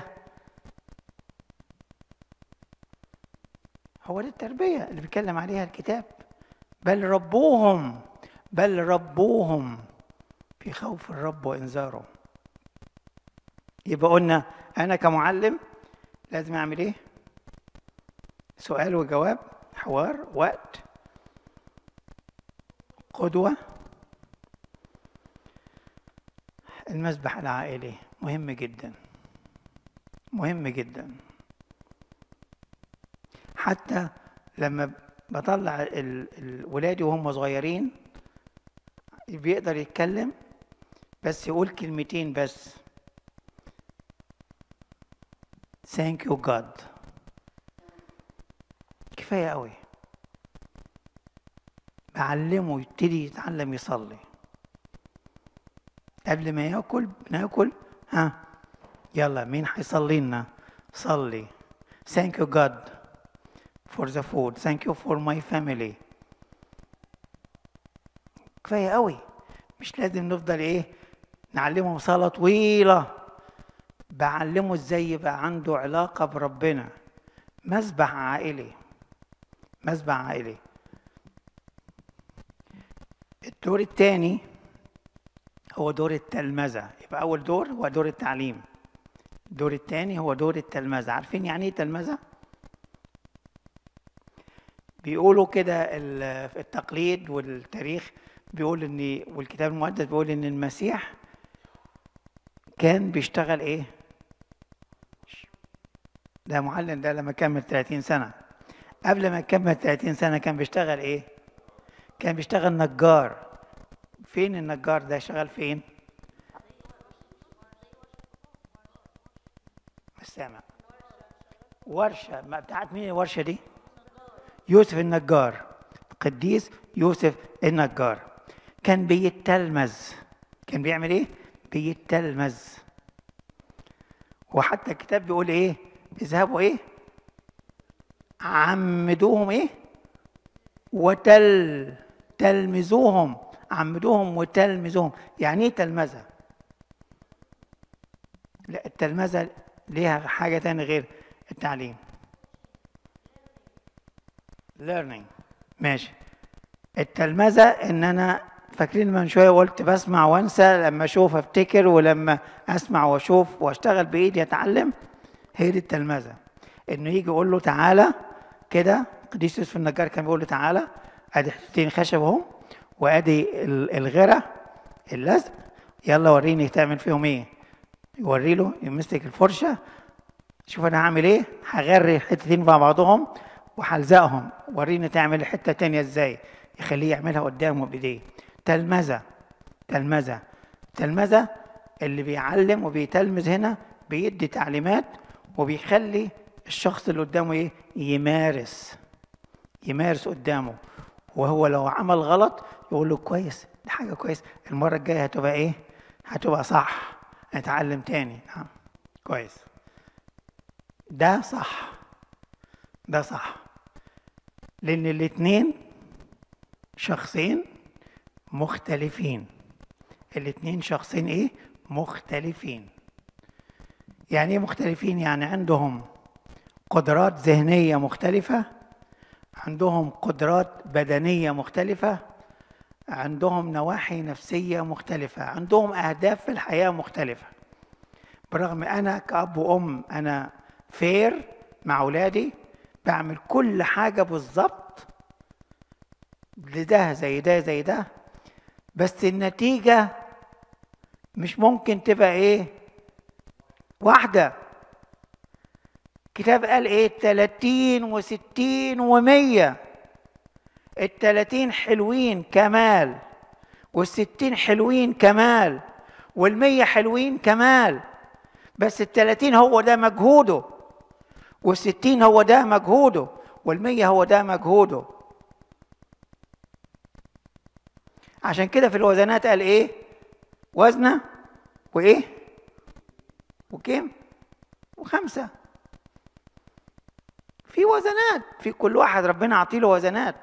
هو دي التربية اللي بيتكلم عليها الكتاب. بل ربوهم في خوف الرب وإنذاره. يبقى قلنا أنا كمعلم لازم أعمل إيه؟ سؤال وجواب، حوار، وقت، قدوة. المسبح العائلي مهم جدا، مهم جدا. حتى لما بطلع ولادي وهم صغيرين بيقدر يتكلم بس يقول كلمتين بس، Thank you God، كفاية قوي. بعلمه يبتدي يتعلم يصلي قبل ما ياكل. بناكل يلا مين هيصلي لنا؟ صلي. Thank you God for the food. Thank you for my family. كفاية قوي. مش لازم نفضل ايه نعلمهم صلاة طويلة. بعلمه ازاي يبقى عنده علاقة بربنا. مسبح عائلي، مسبح عائلي. الدور الثاني هو دور التلمذة. يبقى أول دور هو دور التعليم، الدور الثاني هو دور التلمذة. عارفين يعني ايه تلمذة؟ بيقولوا كده في التقليد والتاريخ بيقول ان، والكتاب المقدس بيقول ان المسيح كان بيشتغل ايه؟ ده معلم ده لما كمل 30 سنة. قبل ما يكمل 30 سنة كان بيشتغل ايه؟ كان بيشتغل نجار. فين النجار ده؟ شغال فين؟ مش سامع. ورشة. بتاعت مين الورشة دي؟ يوسف النجار، القديس يوسف النجار. كان بيتلمذ. كان بيعمل ايه؟ بيتلمذ. وحتى الكتاب بيقول ايه؟ اذهبوا ايه؟ عمدوهم ايه؟ تلمذوهم. عمدوهم وتلمذوهم. يعني ايه تلمذة؟ لا، التلمذة ليها حاجة تانية غير التعليم. learning. ماشي. التلمذة ان انا، فاكرين من شوية قلت بسمع وانسى، لما اشوف افتكر، ولما اسمع واشوف واشتغل بايدي اتعلم. هي دي التلمذة. انه يجي يقول له تعالى كده. قديس يوسف النجار كان بيقول له تعالى، ادي حتتين خشب اهو، وادي الغرة اللزق، يلا وريني تعمل فيهم ايه. يوري له، يمسك الفرشة، شوف انا هعمل ايه، هغري الحتتين مع بعضهم وهلزقهم، وريني تعمل الحتة التانية ازاي. يخليه يعملها قدامه بايديه. تلمذة. تلمذة. تلمذة اللي بيعلم وبيتلمذ هنا بيدي تعليمات وبيخلي الشخص اللي قدامه ايه؟ يمارس قدامه. وهو لو عمل غلط يقول له كويس، دي حاجة كويس، المرة الجاية هتبقى ايه؟ هتبقى صح، نتعلم تاني. نعم كويس، ده صح، ده صح. لأن الاتنين شخصين مختلفين. الاتنين شخصين ايه؟ مختلفين. يعني ايه مختلفين؟ يعني عندهم قدرات ذهنية مختلفة، عندهم قدرات بدنية مختلفة، عندهم نواحي نفسية مختلفة، عندهم أهداف في الحياة مختلفة. برغم أنا كأب وأم أنا فير مع أولادي، بعمل كل حاجة بالظبط لده زي ده زي ده، بس النتيجة مش ممكن تبقى إيه؟ واحدة. الكتاب قال إيه؟ 30 و60 و100. 30 حلوين كمال، وال60 حلوين كمال، وال100 حلوين كمال. بس ال30 هو ده مجهوده، وال60 هو ده مجهوده، وال100 هو ده مجهوده. عشان كده في الوزنات قال ايه؟ وزنة وايه؟ وكم؟ و5. في وزنات، في كل واحد ربنا عطيله وزنات.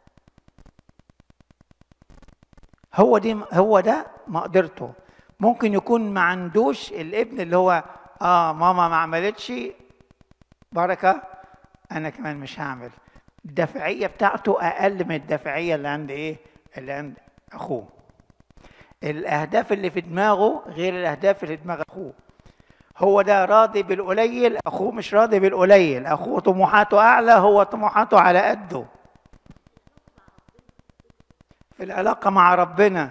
هو ده مقدرته. ممكن يكون ما عندوش الابن اللي هو ماما ما عملتش بركة، انا كمان مش هعمل. الدافعية بتاعته أقل من الدافعية اللي عند إيه؟ اللي عند أخوه. الأهداف اللي في دماغه غير الأهداف اللي في دماغ أخوه. هو ده راضي بالقليل، أخوه مش راضي بالقليل، أخوه طموحاته أعلى، هو طموحاته على قده. في العلاقة مع ربنا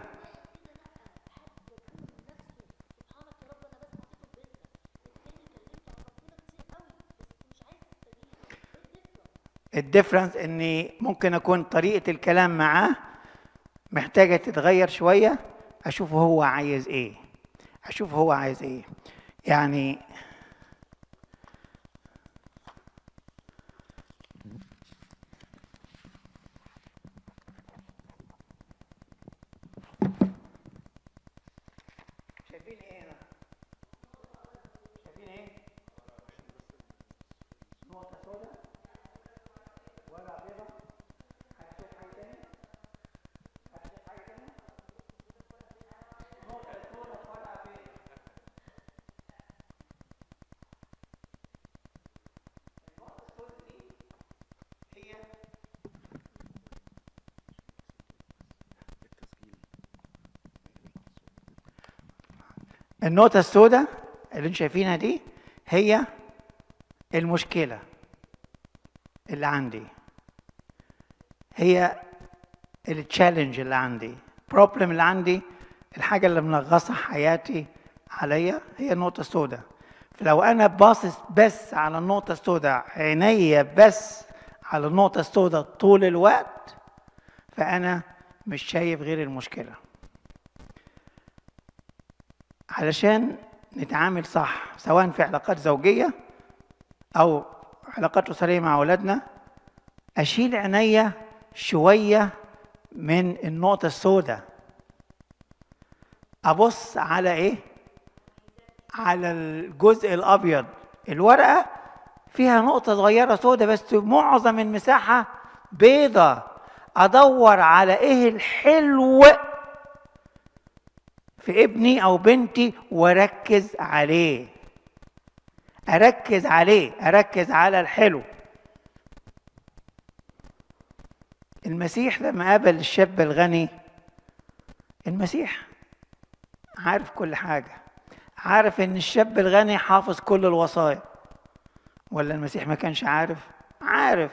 الديفرنس اني ممكن اكون طريقة الكلام معاه محتاجة تتغير شوية، اشوف هو عايز ايه، اشوف هو عايز ايه. يعني شايفين ايه هنا؟ شايفين ايه؟ نقطة سوداء، ورقة بيضاء. هتشوف حاجة تاني؟ هتشوف حاجة تاني؟ نقطة سوداء في ورقة بيضاء. النقطة السوداء دي هي النقطة السوداء اللي انتم شايفينها دي هي المشكلة اللي عندي، هي التشالنج اللي عندي، البروبلم اللي عندي، الحاجة اللي منغصة حياتي عليا هي النقطة السوداء. فلو أنا باصص بس على النقطة السوداء، عينيا بس على النقطة السوداء طول الوقت، فأنا مش شايف غير المشكلة. علشان نتعامل صح سواء في علاقات زوجية أو علاقات أسرية مع أولادنا، أشيل عينيا شوية من النقطة السوداء، أبص على إيه؟ على الجزء الأبيض. الورقة فيها نقطة صغيرة سوداء بس معظم المساحة بيضة. أدور على إيه الحلو في ابني أو بنتي وأركز عليه، أركز عليه، أركز على الحلو. المسيح لما قابل الشاب الغني، المسيح عارف كل حاجة، عارف إن الشاب الغني حافظ كل الوصايا، ولا المسيح ما كانش عارف؟ عارف.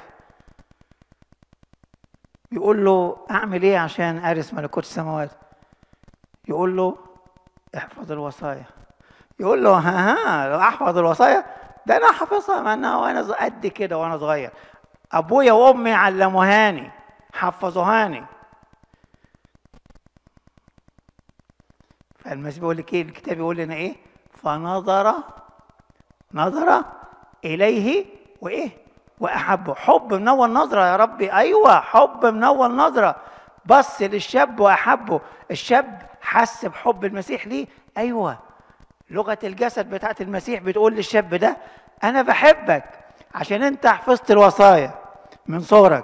يقول له أعمل إيه عشان أرث ملكوت السماوات؟ يقول له احفظ الوصايا. يقول له ها لو احفظ الوصايا ده انا حافظها وانا قد كده وانا صغير، ابويا وامي علموهاني حفظوهاني. فالمسيح بيقول لك ايه؟ الكتاب يقول لنا ايه؟ نظر اليه وايه؟ واحبه. حب من اول نظره يا ربي. ايوه حب من اول نظره. بص للشاب واحبه. الشاب حس بحب المسيح ليه؟ ايوه لغه الجسد بتاعت المسيح بتقول للشاب ده انا بحبك عشان انت حفظت الوصايا من صغرك.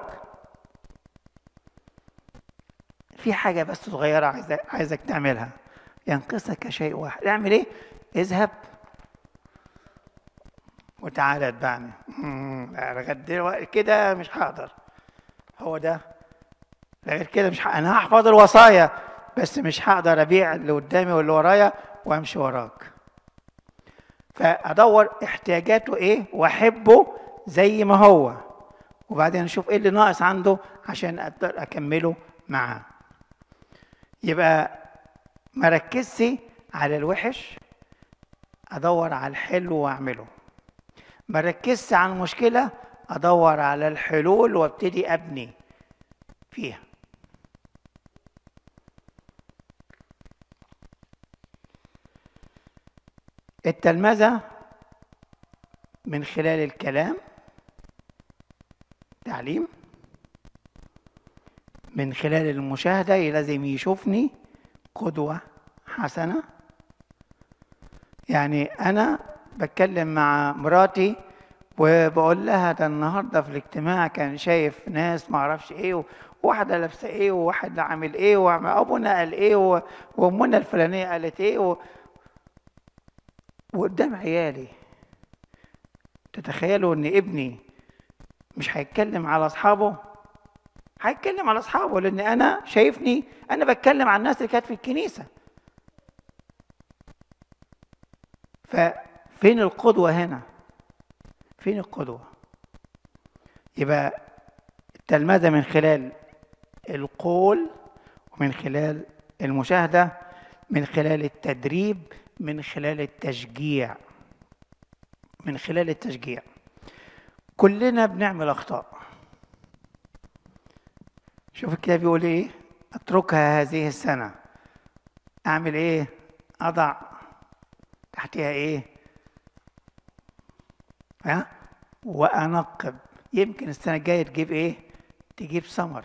في حاجه بس صغيره عايزك تعملها، ينقصك شيء واحد. اعمل ايه؟ اذهب وتعالى اتبعني. لغايه دلوقتي كده مش هقدر. هو ده غير كده مش انا هحفظ الوصايا بس مش هقدر ابيع اللي قدامي واللي ورايا وامشي وراك. فادور احتياجاته ايه واحبه زي ما هو، وبعدين اشوف ايه اللي ناقص عنده عشان اقدر اكمله معاه. يبقى ما ركزش على الوحش، ادور على الحلو واعمله. ما ركزش على المشكله، ادور على الحلول وابتدي ابني فيها. التلمذة من خلال الكلام، تعليم، من خلال المشاهدة لازم يشوفني قدوة حسنة. يعني أنا بتكلم مع مراتي وبقول لها ده النهارده في الاجتماع كان شايف ناس ما اعرفش ايه، وواحده لابسه ايه، وواحد عامل ايه، وابونا قال ايه، وامنا الفلانيه قالت ايه، وقدام عيالي. تتخيلوا ان ابني مش هيتكلم على اصحابه؟ هيتكلم على اصحابه، لان انا شايفني انا بتكلم عن الناس اللي كانت في الكنيسه. ففين القدوه هنا؟ فين القدوه؟ يبقى التلمذه من خلال القول، ومن خلال المشاهده، من خلال التدريب، من خلال التشجيع. من خلال التشجيع. كلنا بنعمل اخطاء. شوف الكتاب بيقول ايه؟ اتركها هذه السنه. اعمل ايه؟ اضع تحتها ايه؟ وانقب. يمكن السنه الجايه تجيب ايه؟ تجيب ثمر.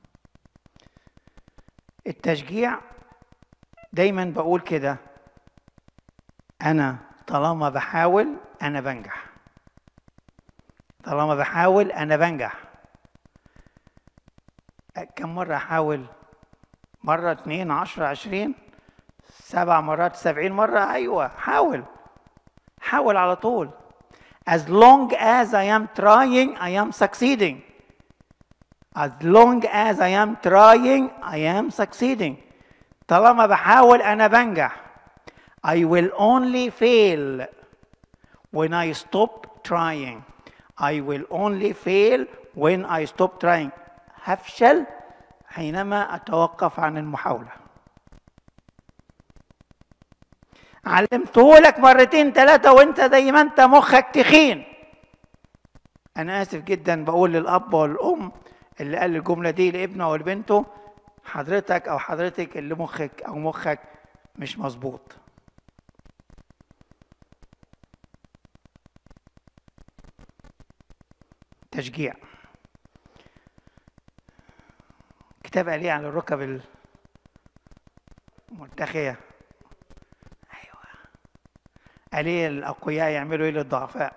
التشجيع دايما بقول كده، انا طالما بحاول انا بنجح. طالما بحاول انا بنجح. كم مرة أحاول؟ مرة، 2، 10، 20، 7 مرات، 70 مرة؟ أيوة، حاول. حاول على طول. As long as I am trying, I am succeeding. As long as I am trying, I am succeeding. طالما بحاول أنا بنجح. I will only fail when I stop trying. I will only fail when I stop trying. هفشل حينما أتوقف عن المحاولة. علمتهولك مرتين 3 وانت زي ما انت مخك تخين. أنا آسف جدا بقول للأب والأم اللي قال الجملة دي لابنه أو لبنته، حضرتك أو حضرتك اللي مخك أو مخك مش مظبوط. تشجيع. كتاب قال ايه عن الركب المرتخية؟ ايوه، قال ايه الاقوياء يعملوا ايه للضعفاء؟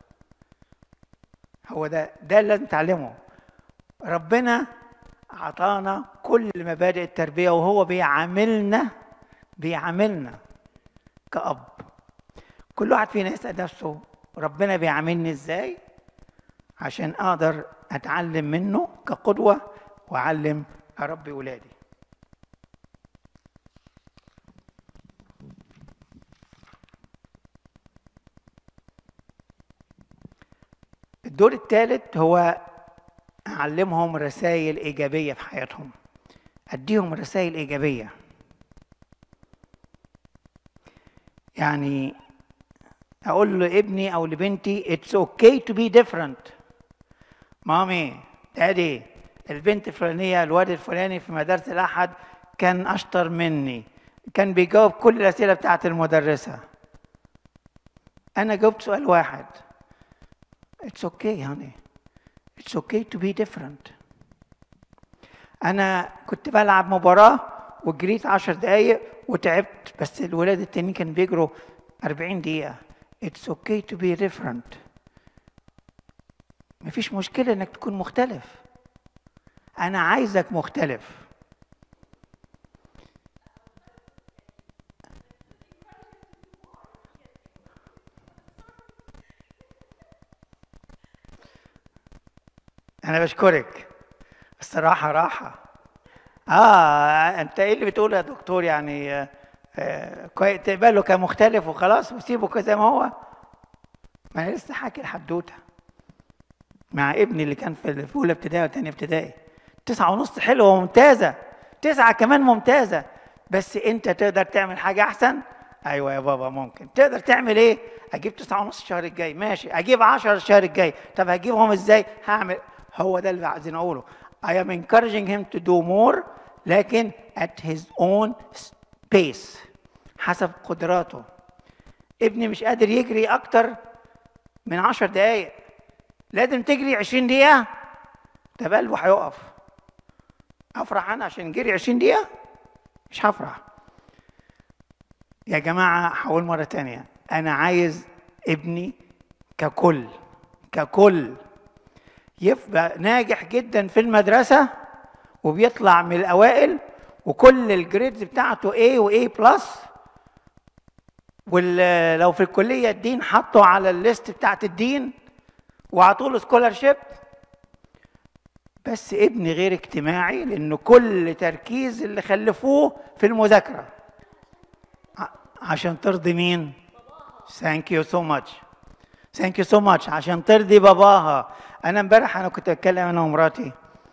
هو ده اللي لازم نتعلمه. ربنا اعطانا كل مبادئ التربيه، وهو بيعاملنا كأب. كل واحد فينا يسأل نفسه ربنا بيعاملني ازاي، عشان اقدر اتعلم منه كقدوه واعلم اربي ولادي. الدور الثالث هو اعلمهم رسائل ايجابيه في حياتهم. اديهم رسائل ايجابيه. يعني اقول لابني او لبنتي it's okay to be different. مامي، دادي، البنت الفلانيه، الواد الفلاني في مدرسه الاحد كان اشطر مني، كان بيجاوب كل الاسئله بتاعت المدرسه، انا جاوبت سؤال واحد. it's okay honey, it's okay to be different. انا كنت بلعب مباراه وجريت 10 دقايق وتعبت، بس الولاد التانيين كانوا بيجروا 40 دقيقه. it's okay to be different. مفيش مشكله انك تكون مختلف. انا عايزك مختلف. انا بشكرك الصراحه، راحه. انت ايه اللي بتقوله يا دكتور؟ يعني تقبله كمختلف وخلاص وسيبه زي ما هو؟ ما انا لسه حاكي الحدوته مع ابني اللي كان في اولى ابتدائي وثانيه ابتدائي. 9.5 حلوه وممتازه، 9 كمان ممتازه، بس انت تقدر تعمل حاجه احسن؟ ايوه يا بابا ممكن. تقدر تعمل ايه؟ اجيب 9.5 الشهر الجاي، ماشي. اجيب 10 الشهر الجاي، طب هجيبهم ازاي؟ هعمل. هو ده اللي عايزين اقوله. I am encouraging him to do more، لكن at his own pace، حسب قدراته. ابني مش قادر يجري اكتر من 10 دقايق، لازم تجري 20 دقيقة. طب قلبه هيقف. افرح انا عشان جري 20 دقيقة؟ مش هفرح. يا جماعة هقول مرة تانية، انا عايز ابني ككل يبقى ناجح جدا في المدرسة وبيطلع من الأوائل وكل الجريدز بتاعته A و A بلس، ولو في الكلية الدين حطوا على الليست بتاعت الدين وعطوله سكولارشيب، بس ابني غير اجتماعي لأنه كل تركيز اللي خلفوه في المذاكرة. عشان ترضي مين؟ Thank you so much. Thank you so much. عشان ترضي باباها. أنا امبارح أنا كنت أتكلم أنا ومراتي،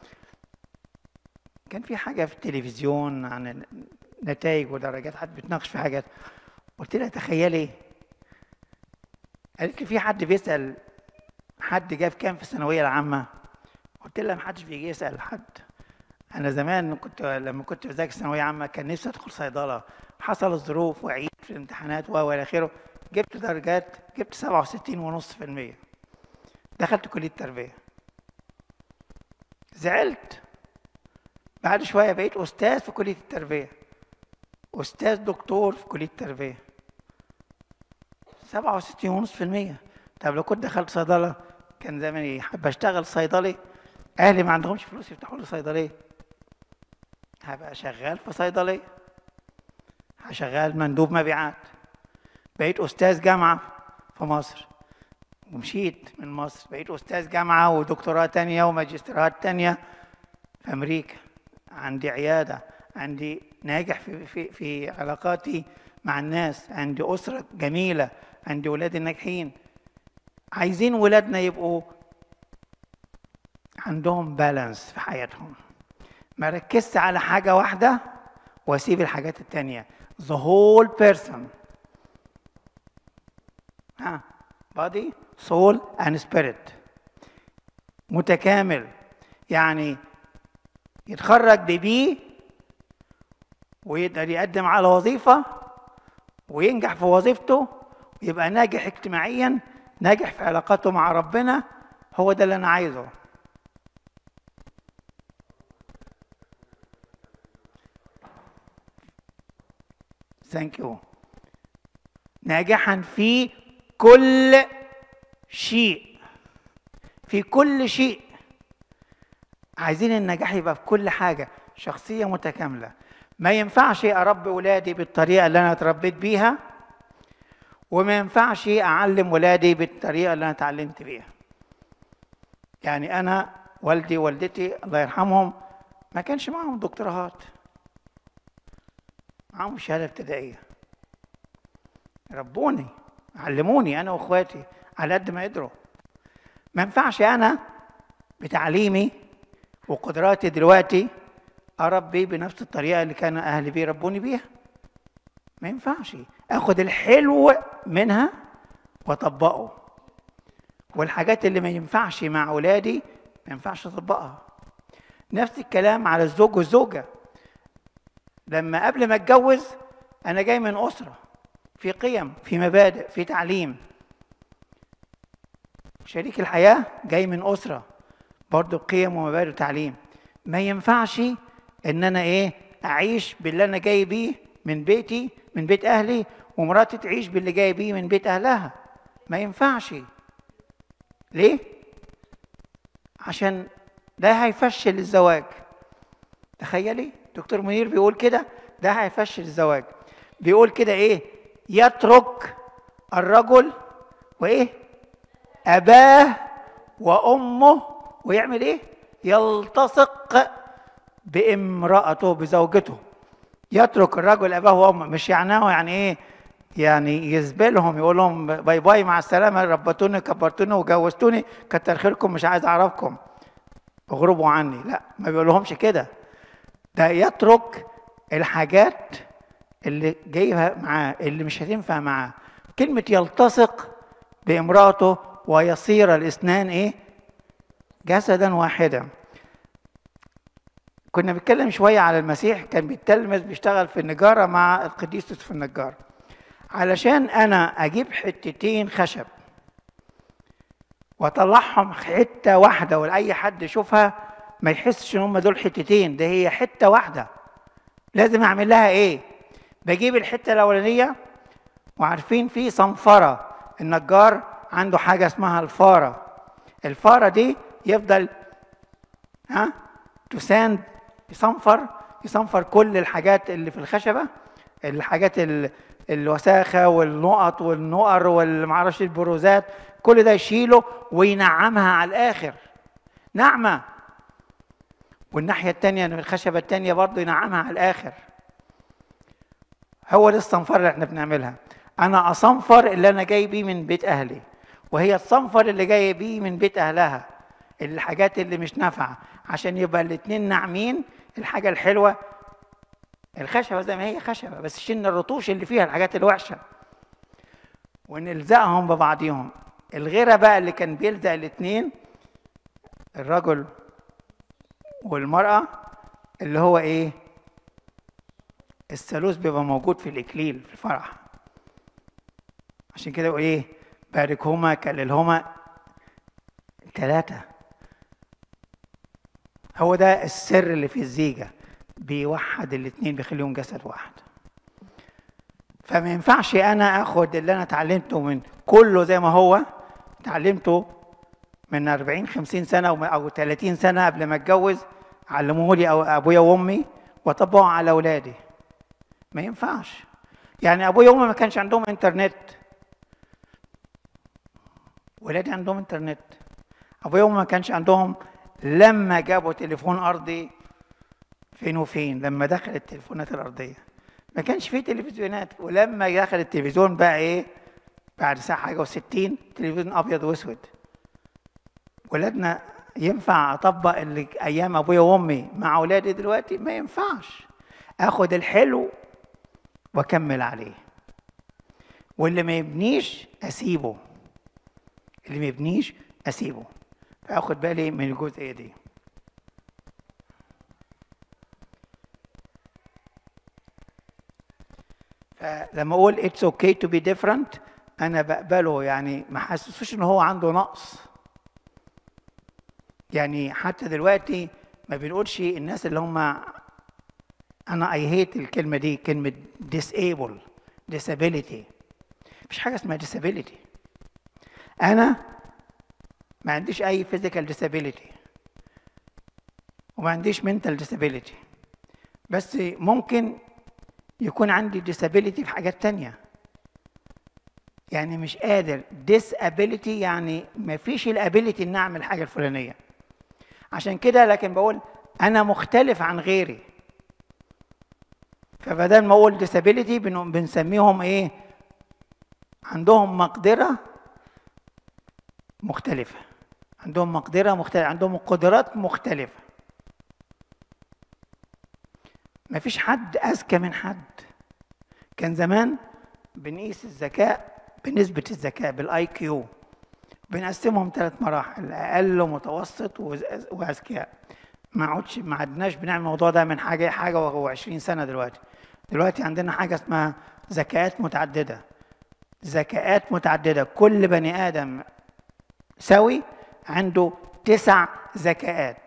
كان في حاجة في التلفزيون عن نتائج ودرجات، حد بيتناقش في حاجات، قلت لها تخيلي، قالت لي في حد بيسأل حد جاب كام في الثانوية العامة؟ قلت لها محدش بيجي يسأل حد. أنا زمان لما كنت بذاكر ثانوية عامة كان نفسي أدخل صيدلة، حصل الظروف وعيد في الامتحانات وإلى آخره، جبت درجات، جبت 67.5%. دخلت كلية التربية. زعلت. بعد شوية بقيت أستاذ في كلية التربية، أستاذ دكتور في كلية التربية. 67.5%. طب لو كنت دخلت صيدلة كان زماني حابب أشتغل صيدلي، أهلي ما عندهمش فلوس يفتحوا لي صيدلية، هبقى شغال في صيدلية، هشغال مندوب مبيعات. بقيت أستاذ جامعة في مصر ومشيت من مصر، بقيت أستاذ جامعة ودكتوراه تانية وماجستيرات تانية في أمريكا. عندي عيادة، عندي ناجح في علاقاتي مع الناس، عندي أسرة جميلة، عندي ولادي ناجحين. عايزين ولادنا يبقوا عندهم بالانس في حياتهم، ما ركزت على حاجة واحدة واسيب الحاجات التانية. the whole person، body soul and spirit، متكامل. يعني يتخرج ببي ويقدر يقدم على وظيفة وينجح في وظيفته ويبقى ناجح اجتماعيا، ناجح في علاقاته مع ربنا. هو ده اللي أنا عايزه. ثانك يو. ناجحا في كل شيء، في كل شيء. عايزين النجاح يبقى في كل حاجة. شخصية متكاملة. ما ينفعش أربي ولادي بالطريقة اللي أنا اتربيت بيها، وما ينفعش أعلم ولادي بالطريقة اللي أنا اتعلمت بيها. يعني أنا والدي ووالدتي الله يرحمهم ما كانش معهم دكتوراهات، معهم شهادة ابتدائية. ربوني، علموني أنا وأخواتي على قد ما قدروا. ما ينفعش أنا بتعليمي وقدراتي دلوقتي أربي بنفس الطريقة اللي كان أهلي بيربوني بيها. ما ينفعش. أخد الحلو منها وأطبقه، والحاجات اللي ما ينفعش مع أولادي ما ينفعش أطبقها. نفس الكلام على الزوج والزوجة. لما قبل ما أتجوز أنا جاي من أسرة في قيم، في مبادئ، في تعليم. شريك الحياة جاي من أسرة برضو قيم ومبادئ وتعليم. ما ينفعش إن أنا أعيش باللي أنا جاي بيه من بيتي، من بيت أهلي، ومراتي تعيش باللي جاي بيه من بيت أهلها. ما ينفعش. ليه؟ عشان ده هيفشل الزواج. تخيلي دكتور منير بيقول كده، ده هيفشل الزواج. بيقول كده يترك الرجل أباه وأمه ويعمل يلتصق بامرأته، بزوجته. يترك الرجل أباه وأمه، مش يعني يعني يزبلهم، يقول لهم باي باي مع السلامة، ربطوني كبرتوني وجوزتوني، كتر خيركم، مش عايز أعرفكم، اغربوا عني. لا، ما بيقولهمش كده. ده يترك الحاجات اللي جايبها معاه، اللي مش هتنفع معاه. كلمة يلتصق بامرأته ويصير الاثنان جسدا واحدا. كنا بنتكلم شوية على المسيح، كان بيتلمذ بيشتغل في النجارة مع القديس يوسف النجار. علشان أنا أجيب حتتين خشب وأطلعهم حتة واحدة ولأي حد يشوفها ما يحسش إن هم دول حتتين، ده هي حتة واحدة. لازم أعمل لها بجيب الحتة الأولانية، وعارفين في صنفرة، النجار عنده حاجة اسمها الفارة. الفارة دي يفضل تساند، يصنفر كل الحاجات اللي في الخشبة، الحاجات الوساخة والنقط والنقر والمعرفش البروزات، كل ده يشيله وينعمها على الآخر نعمة. والناحية التانية الخشبة التانية برضه ينعمها على الآخر. هو ده الصنفرة اللي احنا بنعملها. أنا أصنفر اللي أنا جاي بيه من بيت أهلي، وهي تصنفر اللي جاي بيه من بيت أهلها، الحاجات اللي مش نافعة، عشان يبقى الاتنين ناعمين. الحاجة الحلوة الخشبة زي ما هي خشبة، بس شلنا الرطوش اللي فيها، الحاجات الوحشة، ونلزقهم ببعضيهم. الغيرة بقى اللي كان بيلزق الاتنين، الرجل والمرأة، اللي هو ايه؟ الثالوث بيبقى موجود في الإكليل في الفرح. عشان كده يقول ايه؟ باركهما كللهما 3. هو ده السر اللي في الزيجة، بيوحد الاتنين، بيخليهم جسد واحد. فما ينفعش انا اخد اللي انا اتعلمته من كله زي ما هو اتعلمته من 40-50 سنة او 30 سنة قبل ما اتجوز، علموه لي ابويا وامي، واطبقه على اولادي. ما ينفعش. يعني ابويا وامي ما كانش عندهم انترنت، ولادي عندهم انترنت. ابويا وامي ما كانش عندهم، لما جابوا تليفون ارضي فين وفين، لما دخل التليفونات الارضيه ما كانش فيه تلفزيونات، ولما دخل التلفزيون بقى ايه؟ بعد ساعه حاجه و60 تلفزيون ابيض واسود. ولادنا ينفع اطبق اللي ايام ابويا وامي مع اولادي دلوقتي؟ ما ينفعش. اخد الحلو واكمل عليه، واللي ما يبنيش اسيبه، اللي ما يبنيش اسيبه. فاخد بالي من الجزئيه دي. فلما اقول it's okay to be different انا بقبله، يعني ما حسسوش ان هو عنده نقص. يعني حتى دلوقتي ما بنقولش الناس اللي هم، انا I hate الكلمه دي، كلمه disability. مفيش حاجه اسمها disability. انا ما عنديش اي physical disability وما عنديش mental disability، بس ممكن يكون عندي disability في حاجات تانية. يعني مش قادر، disability يعني ما فيش الابيليتي ان اعمل الحاجه الفلانيه. عشان كده لكن بقول انا مختلف عن غيري. فبدل ما اقول disability بنسميهم ايه؟ عندهم مقدره مختلفه، عندهم مقدره مختلفه، عندهم قدرات مختلفه. ما فيش حد اذكى من حد. كان زمان بنقيس الذكاء بنسبه الذكاء بالاي كيو، بنقسمهم 3 مراحل: اقل ومتوسط واذكياء. ما عدناش بنعمل الموضوع ده من حاجه و20 سنه. دلوقتي عندنا حاجه اسمها ذكاءات متعدده. ذكاءات متعدده، كل بني ادم سوي عنده 9 ذكاءات.